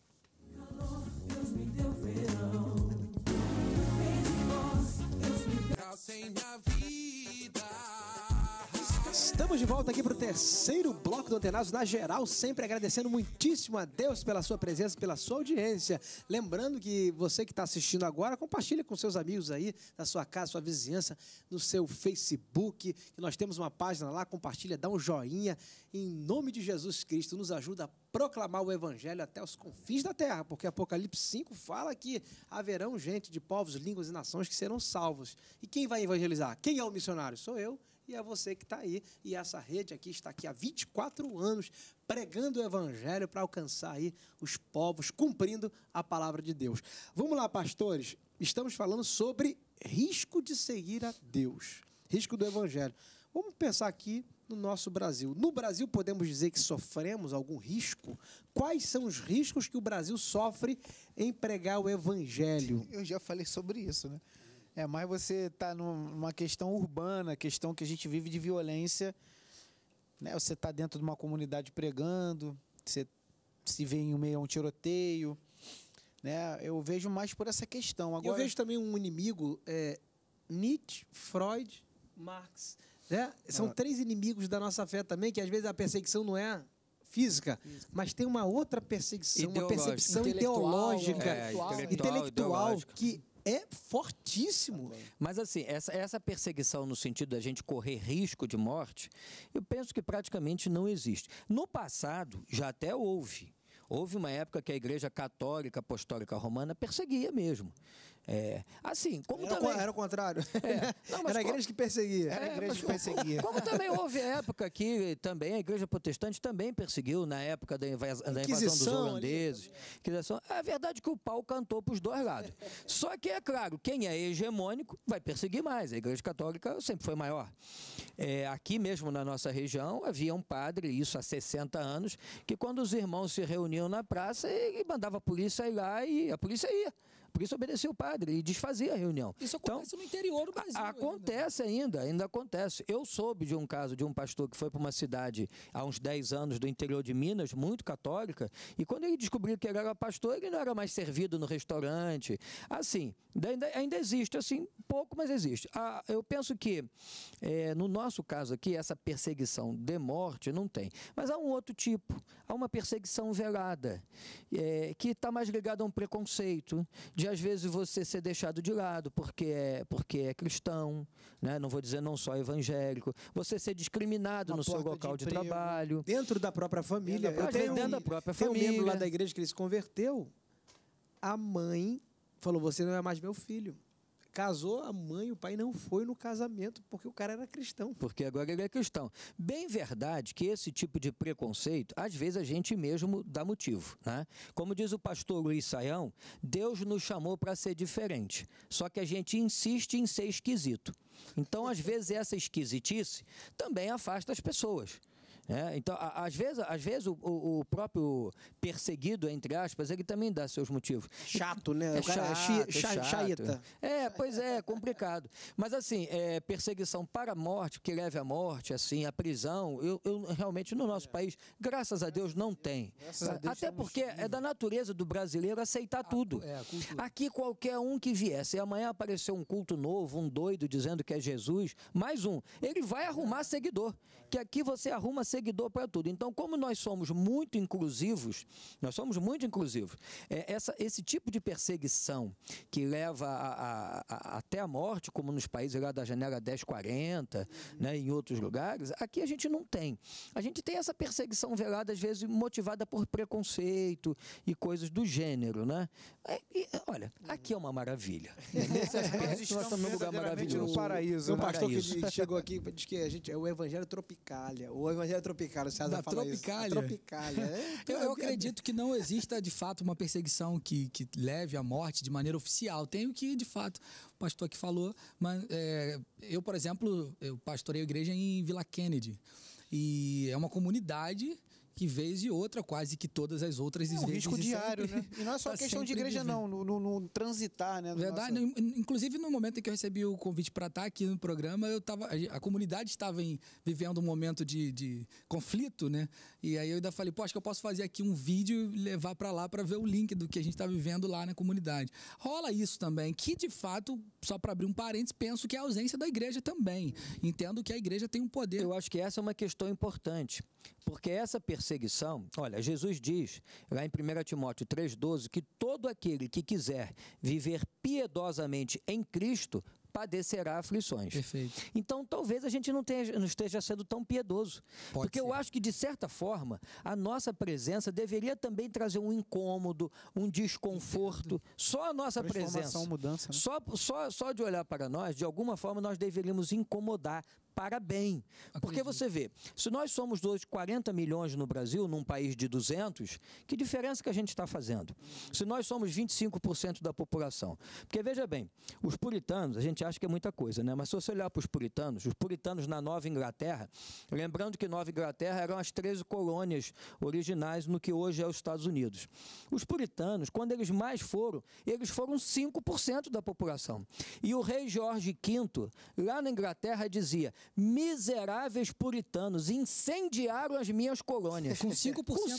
Estamos de volta aqui para o terceiro bloco do Antenados na geral, sempre agradecendo muitíssimo a Deus pela sua presença, pela sua audiência. Lembrando que você que está assistindo agora, compartilha com seus amigos aí, da sua casa, sua vizinhança, no seu Facebook, que nós temos uma página lá, compartilha, dá um joinha. Em nome de Jesus Cristo, nos ajuda a proclamar o Evangelho até os confins da terra, porque Apocalipse 5 fala que haverão gente de povos, línguas e nações que serão salvos. E quem vai evangelizar? Quem é o missionário? Sou eu. E é você que está aí. E essa rede aqui está aqui há 24 anos pregando o Evangelho para alcançar aí os povos, cumprindo a palavra de Deus. Vamos lá, pastores. Estamos falando sobre risco de seguir a Deus. Risco do Evangelho. Vamos pensar aqui no nosso Brasil. No Brasil, podemos dizer que sofremos algum risco? Quais são os riscos que o Brasil sofre em pregar o Evangelho?
Eu já falei sobre isso, né? Mas você está numa questão urbana, questão que a gente vive de violência, né? Você está dentro de uma comunidade pregando, você se vê em meio a um tiroteio, né? Eu vejo mais por essa questão. Agora,
eu vejo também um inimigo, Nietzsche, Freud, Marx, né? São 3 inimigos da nossa fé também, que às vezes a perseguição não é física, mas tem uma outra perseguição, uma percepção ideológica, intelectual que é fortíssimo.
Mas assim, essa perseguição no sentido da gente correr risco de morte, eu penso que praticamente não existe. No passado, já até houve. Houve uma época que a Igreja Católica Apostólica Romana perseguia mesmo. Assim, como também...
Era o contrário.
Não,
era a igreja que perseguia.
Era a igreja que perseguia.
Como também houve época que também a Igreja Protestante também perseguiu na época da invasão dos holandeses. É verdade que o pau cantou para os dois lados. Só que, é claro, quem é hegemônico vai perseguir mais. A Igreja Católica sempre foi maior. Aqui mesmo na nossa região havia um padre, isso há 60 anos, que quando os irmãos se reuniam na praça, ele mandava a polícia ir lá e a polícia ia. Por isso obedecia o padre e desfazia a reunião.
Isso acontece no interior do Brasil.
Acontece ainda acontece. Eu soube de um caso de um pastor que foi para uma cidade há uns 10 anos do interior de Minas, muito católica, e quando ele descobriu que ele era pastor, ele não era mais servido no restaurante. Assim, ainda existe, assim, pouco, mas existe. Eu penso que, no nosso caso aqui, essa perseguição de morte não tem. Mas há um outro tipo, há uma perseguição velada, que está mais ligada a um preconceito, de de às vezes você ser deixado de lado porque é cristão, né? Não vou dizer não só evangélico, você ser discriminado
Uma
no seu
porta de
local de
emprego.
trabalho.
Dentro da própria família.
Às vezes dentro da própria
tem um membro
família.
lá da igreja que ele se converteu. A mãe falou: você não é mais meu filho. Casou, a mãe e o pai não foi no casamento porque o cara era cristão.
Porque agora ele é cristão. Bem verdade que esse tipo de preconceito, às vezes a gente mesmo dá motivo, né? Como diz o pastor Luiz Saião, Deus nos chamou para ser diferente, só que a gente insiste em ser esquisito. Então, às vezes, essa esquisitice também afasta as pessoas. Então, às vezes o próprio perseguido, entre aspas, ele também dá seus motivos.
Chato, né?
É
O cara
chato,
é chaeta.
Pois é complicado. Mas assim, perseguição para a morte, que leve à morte, assim, a prisão, eu realmente no nosso país, graças a Deus, não tem. Até porque é da natureza do brasileiro aceitar tudo. Aqui qualquer um que viesse, e amanhã apareceu um culto novo, um doido dizendo que é Jesus, mais um, ele vai arrumar seguidor, que aqui você arruma seguidor para tudo. Então, como nós somos muito inclusivos, esse tipo de perseguição que leva até a morte, como nos países lá da janela 1040, né, em outros lugares, aqui a gente não tem. A gente tem essa perseguição velada, às vezes motivada por preconceito e coisas do gênero, né? Olha, aqui é uma maravilha. Nesse aspecto, nós estamos num lugar maravilhoso.
No paraíso.
O pastor que chegou aqui diz que a gente é o evangelho tropicália. O evangelho tropicália, o César fala
Tropicália.
isso. A tropicália.
Eu acredito que não exista, de fato, uma perseguição que leve à morte de maneira oficial. Tem o que, de fato, o pastor aqui falou. Mas eu, por exemplo, eu pastorei a igreja em Vila Kennedy. E é uma comunidade que vez e outra, quase que todas as outras
É um risco diário, né? E não é só
tá
questão de
sempre
igreja, não. No transitar, né?
Verdade. Inclusive, no momento em que eu recebi o convite para estar aqui no programa, a comunidade estava vivendo um momento de conflito, né? E aí eu ainda falei, acho que eu posso fazer aqui um vídeo e levar para lá para ver o link do que a gente está vivendo lá na comunidade. Rola isso também, que de fato, só para abrir um parênteses, penso que é a ausência da igreja também. Entendo que a igreja tem um poder.
Eu acho que essa é uma questão importante, porque essa perseguição, olha, Jesus diz lá em 1 Timóteo 3,12 que todo aquele que quiser viver piedosamente em Cristo padecerá aflições.
Perfeito.
Então, talvez a gente não esteja sendo tão piedoso. Porque eu acho que, de certa forma, a nossa presença deveria também trazer um incômodo, um desconforto. Só a nossa presença.
Mudança, né?
Só de olhar para nós, de alguma forma, nós deveríamos incomodar para bem. Porque você vê, se nós somos 40 milhões no Brasil, num país de 200, que diferença que a gente está fazendo? Se nós somos 25% da população. Porque, veja bem, os puritanos, a gente acha que é muita coisa, né? Mas se você olhar para os puritanos na Nova Inglaterra, lembrando que Nova Inglaterra eram as 13 colônias originais no que hoje é os Estados Unidos. Os puritanos, quando eles foram 5% da população. E o rei Jorge V, lá na Inglaterra, dizia: miseráveis puritanos, incendiaram as minhas colônias.
Com 5%.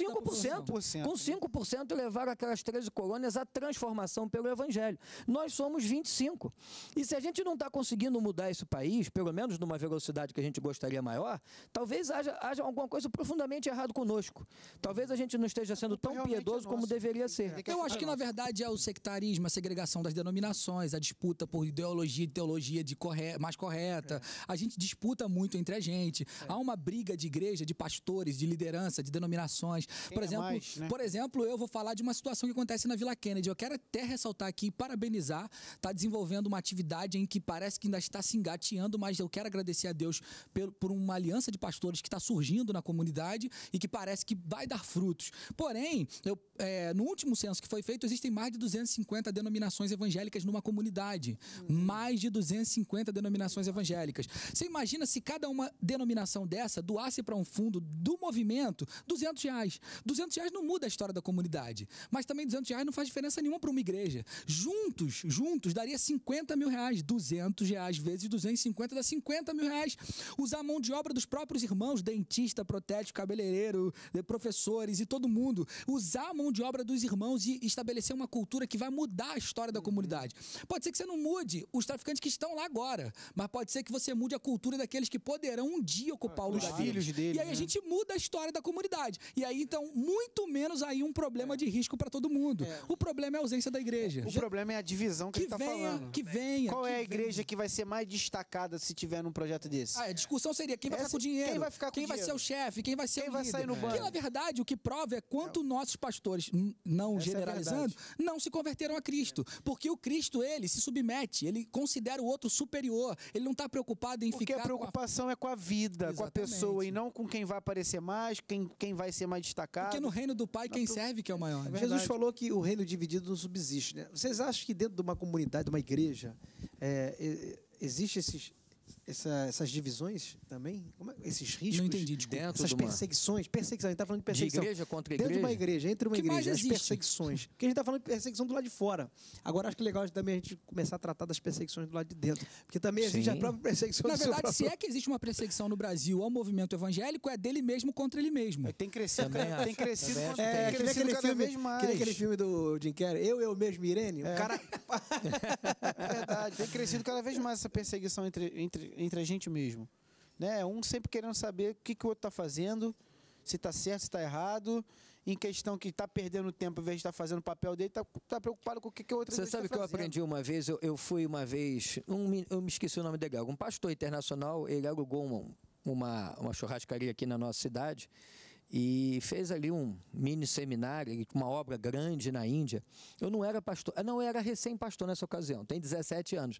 Com 5% levaram aquelas 13 colônias à transformação pelo Evangelho. Nós somos 25%. E se a gente não está conseguindo mudar esse país, pelo menos numa velocidade que a gente gostaria maior, talvez haja alguma coisa profundamente errada conosco. Talvez a gente não esteja sendo tão piedoso como deveria ser.
Eu acho que, na verdade, é o sectarismo, a segregação das denominações, a disputa por ideologia e teologia mais correta. A gente disputa muito entre a gente. Há uma briga de igreja, de pastores, de liderança, de denominações. Por exemplo, eu vou falar de uma situação que acontece na Vila Kennedy. Eu quero até ressaltar aqui, parabenizar, está desenvolvendo uma atividade em que parece que ainda está se engateando, mas eu quero agradecer a Deus por uma aliança de pastores que está surgindo na comunidade e que parece que vai dar frutos. Porém, no último censo que foi feito, existem mais de 250 denominações evangélicas numa comunidade. Mais de 250 denominações evangélicas. Você imagina se cada uma denominação dessa doasse para um fundo do movimento R$200. R$200 não muda a história da comunidade, mas também R$200 não faz diferença nenhuma para uma igreja. Juntos daria R$50 mil. R$200 vezes 250 dá R$50 mil. Usar a mão de obra dos próprios irmãos, dentista, protético, cabeleireiro, professores e todo mundo. Usar a mão de obra dos irmãos e estabelecer uma cultura que vai mudar a história da comunidade. Pode ser que você não mude os traficantes que estão lá agora, mas pode ser que você mude a cultura altura daqueles que poderão um dia ocupar o lugar
Os filhos dele,
E aí a
né?
gente muda a história da comunidade. E aí, então, muito menos aí um problema de risco para todo mundo. O problema é a ausência da igreja.
O problema é a divisão que ele tá falando.
Que venha.
Qual é a
que
igreja que vai ser mais destacada se tiver num projeto desse?
A discussão seria quem vai ficar
Essa-
com o dinheiro,
quem vai ficar com
quem
o
vai ser
dinheiro?
o chefe, quem vai ser
Quem
o
vai
líder.
sair no
Porque,
banco?
na verdade, o que prova é quanto nossos pastores, não
Essa é a
generalizando, não se converteram a Cristo. Porque o Cristo, ele se submete, ele considera o outro superior, ele não está preocupado em
Porque
ficar
a preocupação é com a vida, com a
Exatamente.
pessoa, e não com quem vai aparecer mais, quem vai ser mais destacado.
Porque no reino do Pai, quem serve que é o maior. né?
Jesus falou que o reino dividido não subsiste, né? Vocês acham que dentro de uma comunidade, de uma igreja, existe essas divisões também? Esses riscos?
Não entendi, desculpa.
Dentro
Essas
de uma-
perseguições, a gente está falando de
De
perseguição.
igreja contra
Dentro de uma
igreja?
igreja, entre uma
Que mais
igreja, as
existe?
perseguições. Porque a gente está falando de perseguição do lado de fora. Agora, acho que legal também a gente começar a tratar das perseguições do lado de dentro. Porque também existe a
Sim.
própria perseguição
Na
do seu
verdade, se
próprio...
é que existe uma perseguição no Brasil ao movimento evangélico, é dele mesmo contra ele mesmo.
Tem crescido,
Também acho.
tem crescido,
Também acho
tem
que
que nem
crescido
aquele
cada
filme,
vez mais.
que nem aquele filme do Jim Carrey, Eu mesmo, Irene. O cara...
É verdade, tem crescido cada vez mais essa perseguição entre a gente mesmo. Né? Um sempre querendo saber o que o outro está fazendo, se está certo, se está errado, em questão que está perdendo tempo, ao invés de estar fazendo o papel dele, está preocupado com o que o outro
Você
está
sabe que eu
fazendo.
aprendi uma vez, eu fui uma vez, eu me esqueci o nome dele, um pastor internacional, ele alugou uma churrascaria aqui na nossa cidade e fez ali um mini seminário, uma obra grande na Índia. Eu não era pastor, não, eu era recém-pastor nessa ocasião, tem 17 anos.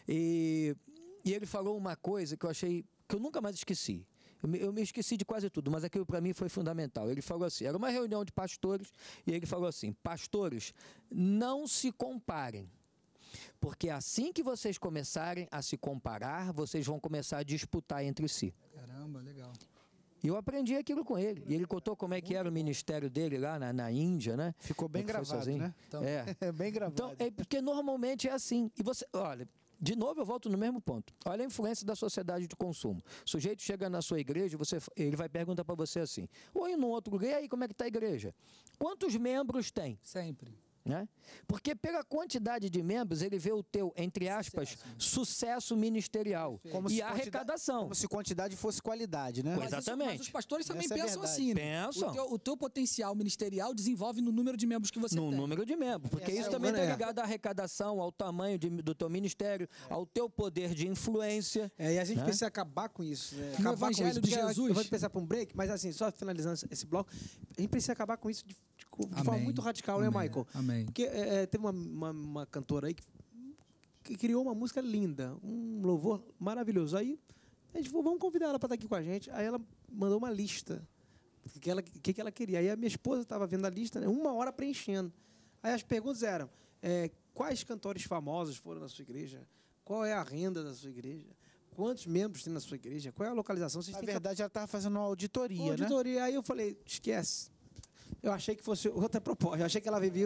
E ele falou uma coisa que eu achei, que eu nunca mais esqueci. Eu me esqueci de quase tudo, mas aquilo para mim foi fundamental. Ele falou assim, era uma reunião de pastores, e ele falou assim, pastores, não se comparem, porque assim que vocês começarem a se comparar, vocês vão começar a disputar entre si.
Caramba, legal.
E eu aprendi aquilo com ele. E ele contou como é que era o ministério dele lá na Índia, né?
Ficou bem
Como é que foi
gravado,
sozinho.
né?
Então,
É bem gravado.
Então, porque normalmente é assim. E você, olha, de novo eu volto no mesmo ponto. Olha a influência da sociedade de consumo. O sujeito chega na sua igreja, ele vai perguntar para você assim, ou em um outro lugar, e aí como é que está a igreja? Quantos membros tem?
sempre.
Né? Porque pela quantidade de membros, ele vê o teu, entre aspas, sucesso ministerial
Como
e
se
a
quantidade-
arrecadação.
Como se quantidade fosse qualidade, né?
Pois Exatamente.
Mas os pastores também
Essa é
pensam
verdade.
assim, né?
Pensam.
O teu potencial ministerial desenvolve no número de membros que você
No
tem.
número de membros, porque
Essa
isso
é
também
uma-
está ligado à arrecadação, ao tamanho do teu ministério, ao teu poder de influência.
E a gente
né?
precisa acabar com isso. Né?
No
Acabar com
Evangelho
isso,
de
porque
Jesus.
Eu vou pensar para um break, mas assim, só finalizando esse bloco, a gente precisa acabar com isso de forma
Amém.
muito radical,
Amém.
né, Michael?
Amém.
Porque teve uma cantora aí que criou uma música linda, um louvor maravilhoso. Aí a gente falou, vamos convidar ela para estar aqui com a gente. Aí ela mandou uma lista do que ela queria. Aí a minha esposa estava vendo a lista, né, 1 hora preenchendo. Aí as perguntas eram, quais cantores famosos foram na sua igreja? Qual é a renda da sua igreja? Quantos membros tem na sua igreja? Qual é a localização? Vocês
Na
têm que
verdade, ela estava fazendo uma auditoria, né?
auditoria. Aí eu falei, esquece. Eu achei que fosse outra proposta. Eu achei que ela vivia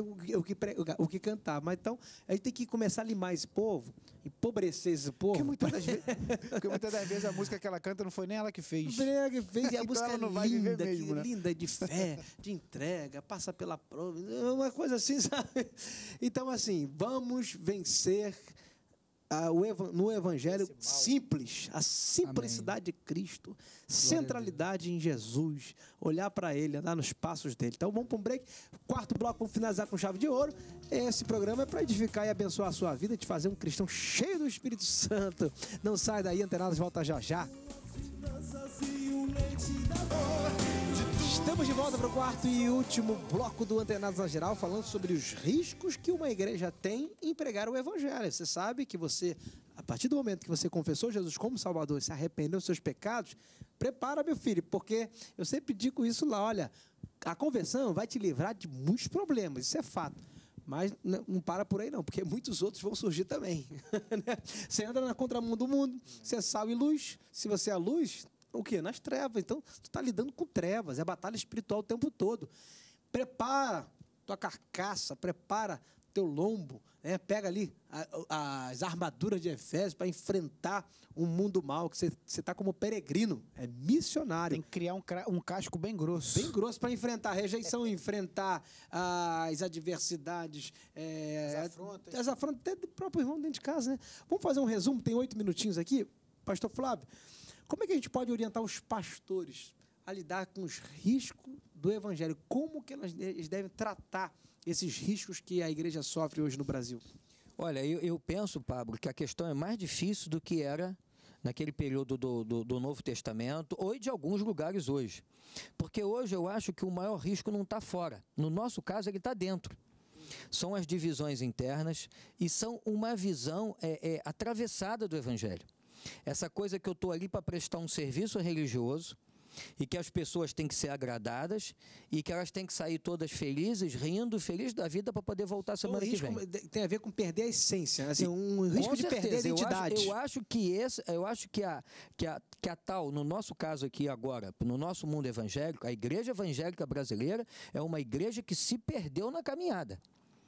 o que cantava. Mas então, a gente tem que começar a limar esse povo, empobrecer esse povo.
Porque muitas das vezes a música que ela canta não foi nem ela que fez.
Que fez, e a
Então
música
ela não
é
vai viver
linda,
mesmo, né?
linda, de fé, de entrega, passa pela prova, uma coisa assim, sabe? Então, assim, vamos vencer no Evangelho simples, a simplicidade de Cristo, centralidade em Jesus, olhar para Ele, andar nos passos dele. Então vamos para um break, 4º bloco, vamos finalizar com chave de ouro. Esse programa é para edificar e abençoar a sua vida, te fazer um cristão cheio do Espírito Santo. Não sai daí, Antenadas volta já já. Estamos de volta para o 4º e último bloco do Antenados na Geral, falando sobre os riscos que uma igreja tem em pregar o Evangelho. Você sabe que você, a partir do momento que você confessou Jesus como Salvador e se arrependeu dos seus pecados, prepara, meu filho, porque eu sempre digo isso lá, olha, a conversão vai te livrar de muitos problemas, isso é fato. Mas não para por aí não, porque muitos outros vão surgir também. Você anda na contramão do mundo, você é sal e luz. Se você é a luz, o quê? Nas trevas. Então, tu está lidando com trevas, é batalha espiritual o tempo todo. Prepara tua carcaça, prepara teu lombo, né? Pega ali as armaduras de Efésios para enfrentar um mundo mau, que você está como peregrino, é missionário.
Tem que criar um casco bem grosso.
Bem grosso para enfrentar a rejeição, enfrentar as adversidades, as afrontas até do próprio irmão dentro de casa, né? Vamos fazer um resumo, tem 8 minutinhos aqui. Pastor Flávio, como é que a gente pode orientar os pastores a lidar com os riscos do evangelho? Como que eles devem tratar esses riscos que a igreja sofre hoje no Brasil?
Olha, eu penso, Pablo, que a questão é mais difícil do que era naquele período do Novo Testamento ou de alguns lugares hoje. Porque hoje eu acho que o maior risco não está fora. No nosso caso, ele está dentro. São as divisões internas e são uma visão atravessada do evangelho. Essa coisa que eu estou ali para prestar um serviço religioso e que as pessoas têm que ser agradadas e que elas têm que sair todas felizes, rindo, felizes da vida para poder voltar semana que vem.
Tem a ver com perder a essência, assim, um risco de perder a identidade.
Eu acho que a tal, no nosso caso aqui agora, no nosso mundo evangélico, a igreja evangélica brasileira é uma igreja que se perdeu na caminhada.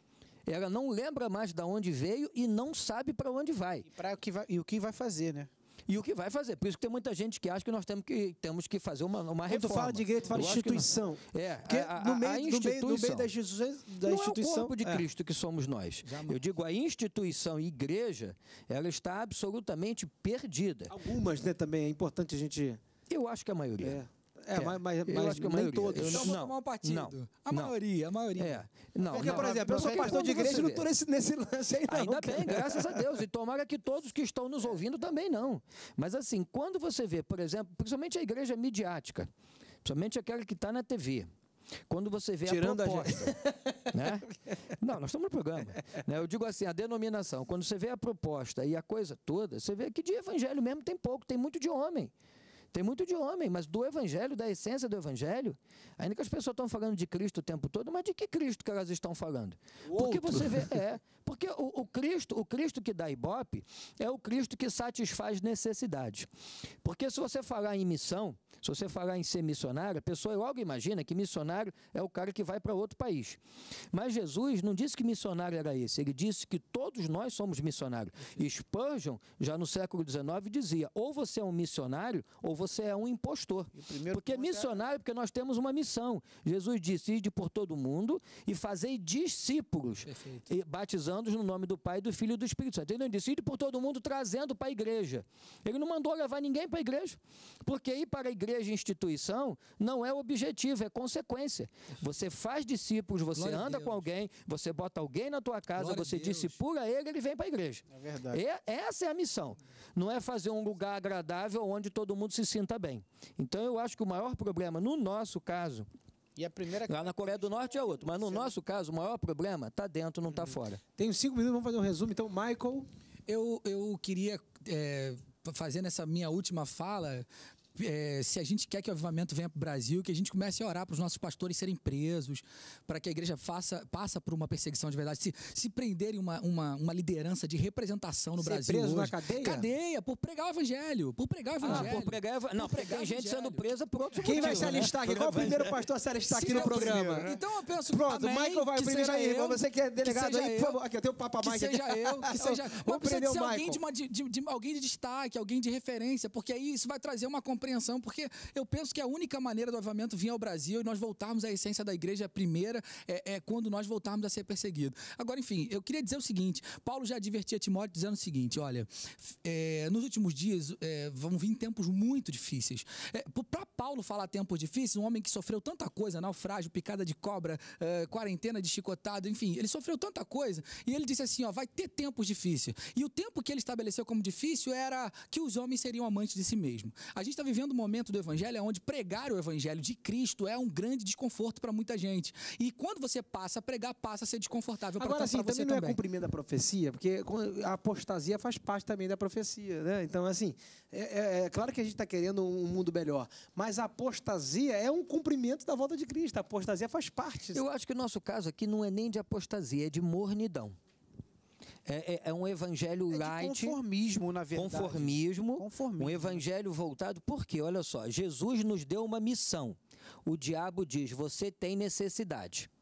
Ela não lembra mais de onde veio e não sabe para onde vai.
E o que vai fazer, né?
E o que vai fazer. Por isso que tem muita gente que acha que nós temos que fazer uma reforma.
Quando tu fala de igreja, tu fala de instituição.
Porque
no meio da instituição...
Não é o corpo de Cristo que somos nós. Eu digo, a instituição igreja, ela está absolutamente perdida.
Algumas, né, também. É importante a gente...
Eu acho que a maioria.
Mas
eu acho que a
nem
maioria.
todos.
Então vou tomar um partido. A maioria.
Porque, por exemplo, eu sou pastor de igreja e não estou nesse lance aí, não.
Ainda bem, graças a Deus. E tomara que todos que estão nos ouvindo também não. Mas assim, quando você vê, por exemplo, principalmente a igreja midiática, principalmente aquela que está na TV, quando você vê
Tirando
a proposta, né? Não, nós estamos no programa. Né? Eu digo assim, a denominação, quando você vê a proposta e a coisa toda, você vê que de evangelho mesmo tem pouco, tem muito de homem. Tem muito de homem, mas do evangelho, da essência do evangelho, ainda que as pessoas estão falando de Cristo o tempo todo, mas de que Cristo que elas estão falando? Porque você vê, porque o Cristo que dá ibope é o Cristo que satisfaz necessidades. Porque se você falar em missão, se você falar em ser missionário, a pessoa logo imagina que missionário é o cara que vai para outro país. Mas Jesus não disse que missionário era esse, ele disse que todos nós somos missionários. E Spurgeon, já no século XIX, dizia, ou você é um missionário, ou você é um impostor. Porque missionário, porque nós temos uma missão. Jesus disse, ide por todo o mundo e fazei discípulos, batizando-os no nome do Pai, do Filho e do Espírito Santo. Ele disse, ide por todo mundo trazendo para a igreja. Ele não mandou levar ninguém para a igreja, porque ir para a igreja e instituição não é objetivo, é consequência. Você faz discípulos, você anda com alguém, você bota alguém na tua casa, você discipula ele vem para a igreja. É verdade. Essa é a missão. Não é fazer um lugar agradável onde todo mundo se sinta bem. Então eu acho que o maior problema, no nosso caso, lá na Coreia do Norte é outro, mas no nosso caso, o maior problema está dentro, não está fora.
Tem 5 minutos, vamos fazer um resumo. Então, Michael...
Eu queria, fazer nessa minha última fala... se a gente quer que o avivamento venha para o Brasil, que a gente comece a orar para os nossos pastores serem presos, para que a igreja passa por uma perseguição de verdade, se prenderem uma liderança de representação no Brasil
preso
hoje.
na cadeia?
Cadeia, por pregar o evangelho.
Não, porque tem gente sendo presa por outros
Quem
motivos,
vai se alistar aqui? Qual é o primeiro pastor a se alistar aqui no programa?
Então eu penso
Pronto, o
amém,
Michael vai primeiro aí. Você que é delegado aí, por favor. Aqui, eu tenho o Papa Mike aqui.
Que seja eu.
Vamos prender o Michael.
Alguém de destaque, alguém de referência, porque aí isso vai trazer uma compreensão, porque eu penso que a única maneira do avivamento vir ao Brasil e nós voltarmos à essência da igreja primeira é quando nós voltarmos a ser perseguidos. Agora, enfim, eu queria dizer o seguinte, Paulo já advertia Timóteo dizendo o seguinte, olha, nos últimos dias vão vir tempos muito difíceis. Para Paulo falar tempos difíceis, um homem que sofreu tanta coisa, naufrágio, picada de cobra, quarentena de chicotado, enfim, ele sofreu tanta coisa e ele disse assim, vai ter tempos difíceis. E o tempo que ele estabeleceu como difícil era que os homens seriam amantes de si mesmos. A gente está vivendo um momento do evangelho onde pregar o evangelho de Cristo é um grande desconforto para muita gente. E quando você passa a pregar, passa a ser desconfortável para você
também. Não é cumprimento da profecia, porque a apostasia faz parte também da profecia, né? Então, assim, é claro que a gente está querendo um mundo melhor, mas a apostasia é um cumprimento da volta de Cristo. A apostasia faz parte.
Eu acho que o nosso caso aqui não é nem de apostasia, é de mornidão. É um evangelho light.
Conformismo, na verdade.
Conformismo. Um evangelho voltado. Porque, olha só, Jesus nos deu uma missão. O diabo diz: você tem necessidade.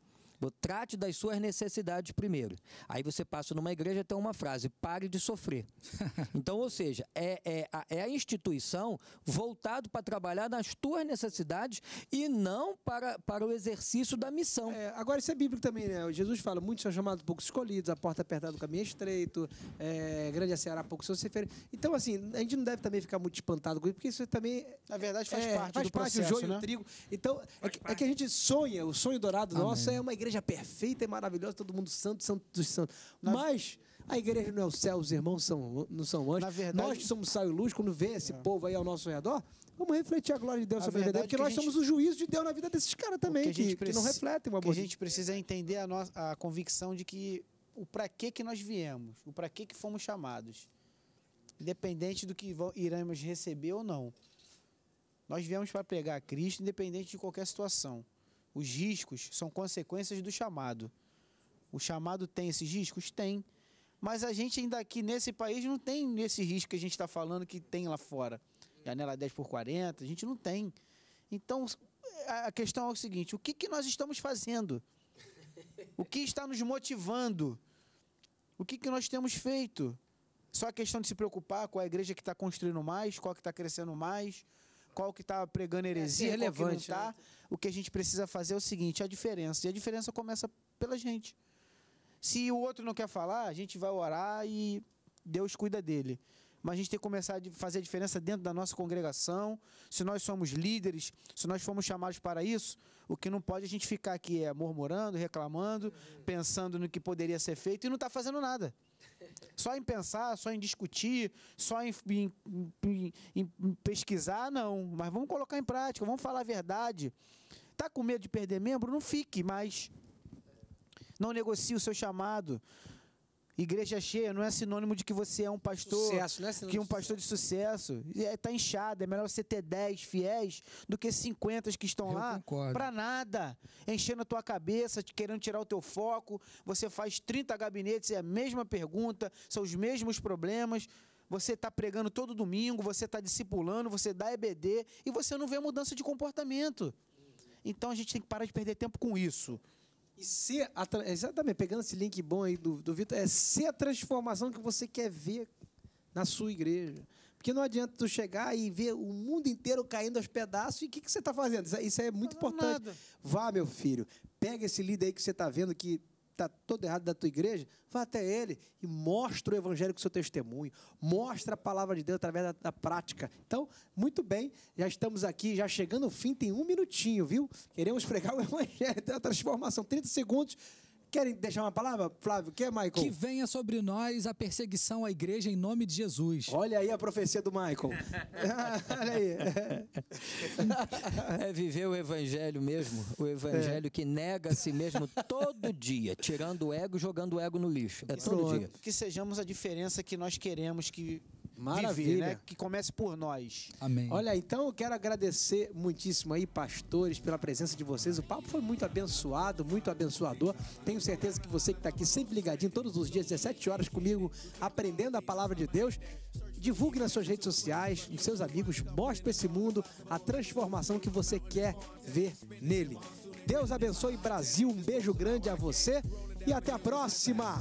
Trate das suas necessidades primeiro. Aí você passa numa igreja, tem uma frase: pare de sofrer. Então, ou seja, é a instituição voltado para trabalhar nas tuas necessidades e não para o exercício da missão.
Agora, isso é bíblico também, né? Jesus fala: muitos são chamados, poucos escolhidos, a porta apertada do caminho é estreito, grande a seara, poucos são se feridos. Então, assim, a gente não deve também ficar muito espantado com isso, porque isso também,
na verdade, faz parte do processo,
do joio e
né?
do trigo. Então, é que a gente sonha, o sonho dourado nosso é uma igreja perfeita e maravilhosa, todo mundo santo, santo dos santos. Mas a igreja não é o céu, os irmãos não são anjos.
Na verdade,
nós que somos sal e luz, quando vê esse povo aí ao nosso redor, vamos refletir a glória de Deus sobre a vida dele, porque nós somos o juízo de Deus na vida desses caras também, que não refletem uma boa vida.
A gente precisa entender a convicção de que o para que nós viemos, o para que fomos chamados, independente do que iremos receber ou não. Nós viemos para pregar a Cristo, independente de qualquer situação. Os riscos são consequências do chamado. O chamado tem esses riscos? Tem. Mas a gente ainda aqui nesse país não tem esse risco que a gente está falando que tem lá fora. Janela 10x40, a gente não tem. Então, a questão é o seguinte: o que nós estamos fazendo? O que está nos motivando? O que nós temos feito? Só a questão de se preocupar com a igreja que está construindo mais, qual que está crescendo mais, qual que está pregando heresia, qual que não está. Né? O que a gente precisa fazer é o seguinte: a diferença. E a diferença começa pela gente. Se o outro não quer falar, a gente vai orar e Deus cuida dele. Mas a gente tem que começar a fazer a diferença dentro da nossa congregação. Se nós somos líderes, se nós fomos chamados para isso, o que não pode a gente ficar aqui murmurando, reclamando, pensando no que poderia ser feito e não está fazendo nada. Só em pensar, só em discutir, só em pesquisar, não. Mas vamos colocar em prática, vamos falar a verdade. Está com medo de perder membro? Não fique, mas não negocie o seu chamado. Igreja cheia não é sinônimo de que você é um pastor,
sucesso, não é sinônimo
que um pastor de sucesso. Está inchado, é melhor você ter 10 fiéis do que 50 que estão lá para nada, enchendo a tua cabeça, querendo tirar o teu foco. Você faz 30 gabinetes, é a mesma pergunta, são os mesmos problemas. Você está pregando todo domingo, você está discipulando, você dá EBD e você não vê mudança de comportamento. Então a gente tem que parar de perder tempo com isso.
E ser, exatamente, pegando esse link bom aí do Vitor, é ser a transformação que você quer ver na sua igreja. Porque não adianta tu chegar e ver o mundo inteiro caindo aos pedaços e o que você está fazendo? Isso é muito importante.
Nada.
Vá, meu filho, pega esse líder aí que você está vendo que está todo errado da tua igreja, vá até ele e mostra o evangelho com o seu testemunho, mostra a palavra de Deus através da prática. Então, muito bem, já estamos aqui, já chegando ao fim, tem 1 minutinho, viu? Queremos pregar o evangelho, da transformação, 30 segundos. Querem deixar uma palavra, Flávio? O que é, Michael?
Que venha sobre nós a perseguição à igreja em nome de Jesus.
Olha aí a profecia do Michael. Olha aí.
É viver o evangelho mesmo, o evangelho que nega a si mesmo todo dia, tirando o ego e jogando o ego no lixo. É todo dia.
Que sejamos a diferença que nós queremos que
Maravilha.
viver, né? Que comece por nós.
Amém.
Olha, então eu quero agradecer muitíssimo aí, pastores, pela presença de vocês. O papo foi muito abençoado, muito abençoador. Tenho certeza que você que está aqui sempre ligadinho, todos os dias, 17 horas comigo, aprendendo a palavra de Deus. Divulgue nas suas redes sociais, nos seus amigos, mostre para esse mundo a transformação que você quer ver nele. Deus abençoe Brasil, um beijo grande a você e até a próxima!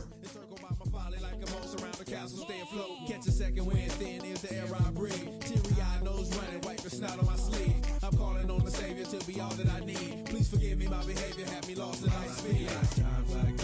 Castle, stay afloat, catch a second wind, thin is the air I breathe. Teary-eyed nose running, wipe the snot on my sleeve. I'm calling on the Savior to be all that I need. Please forgive me, my behavior had me lost in night speed. Times like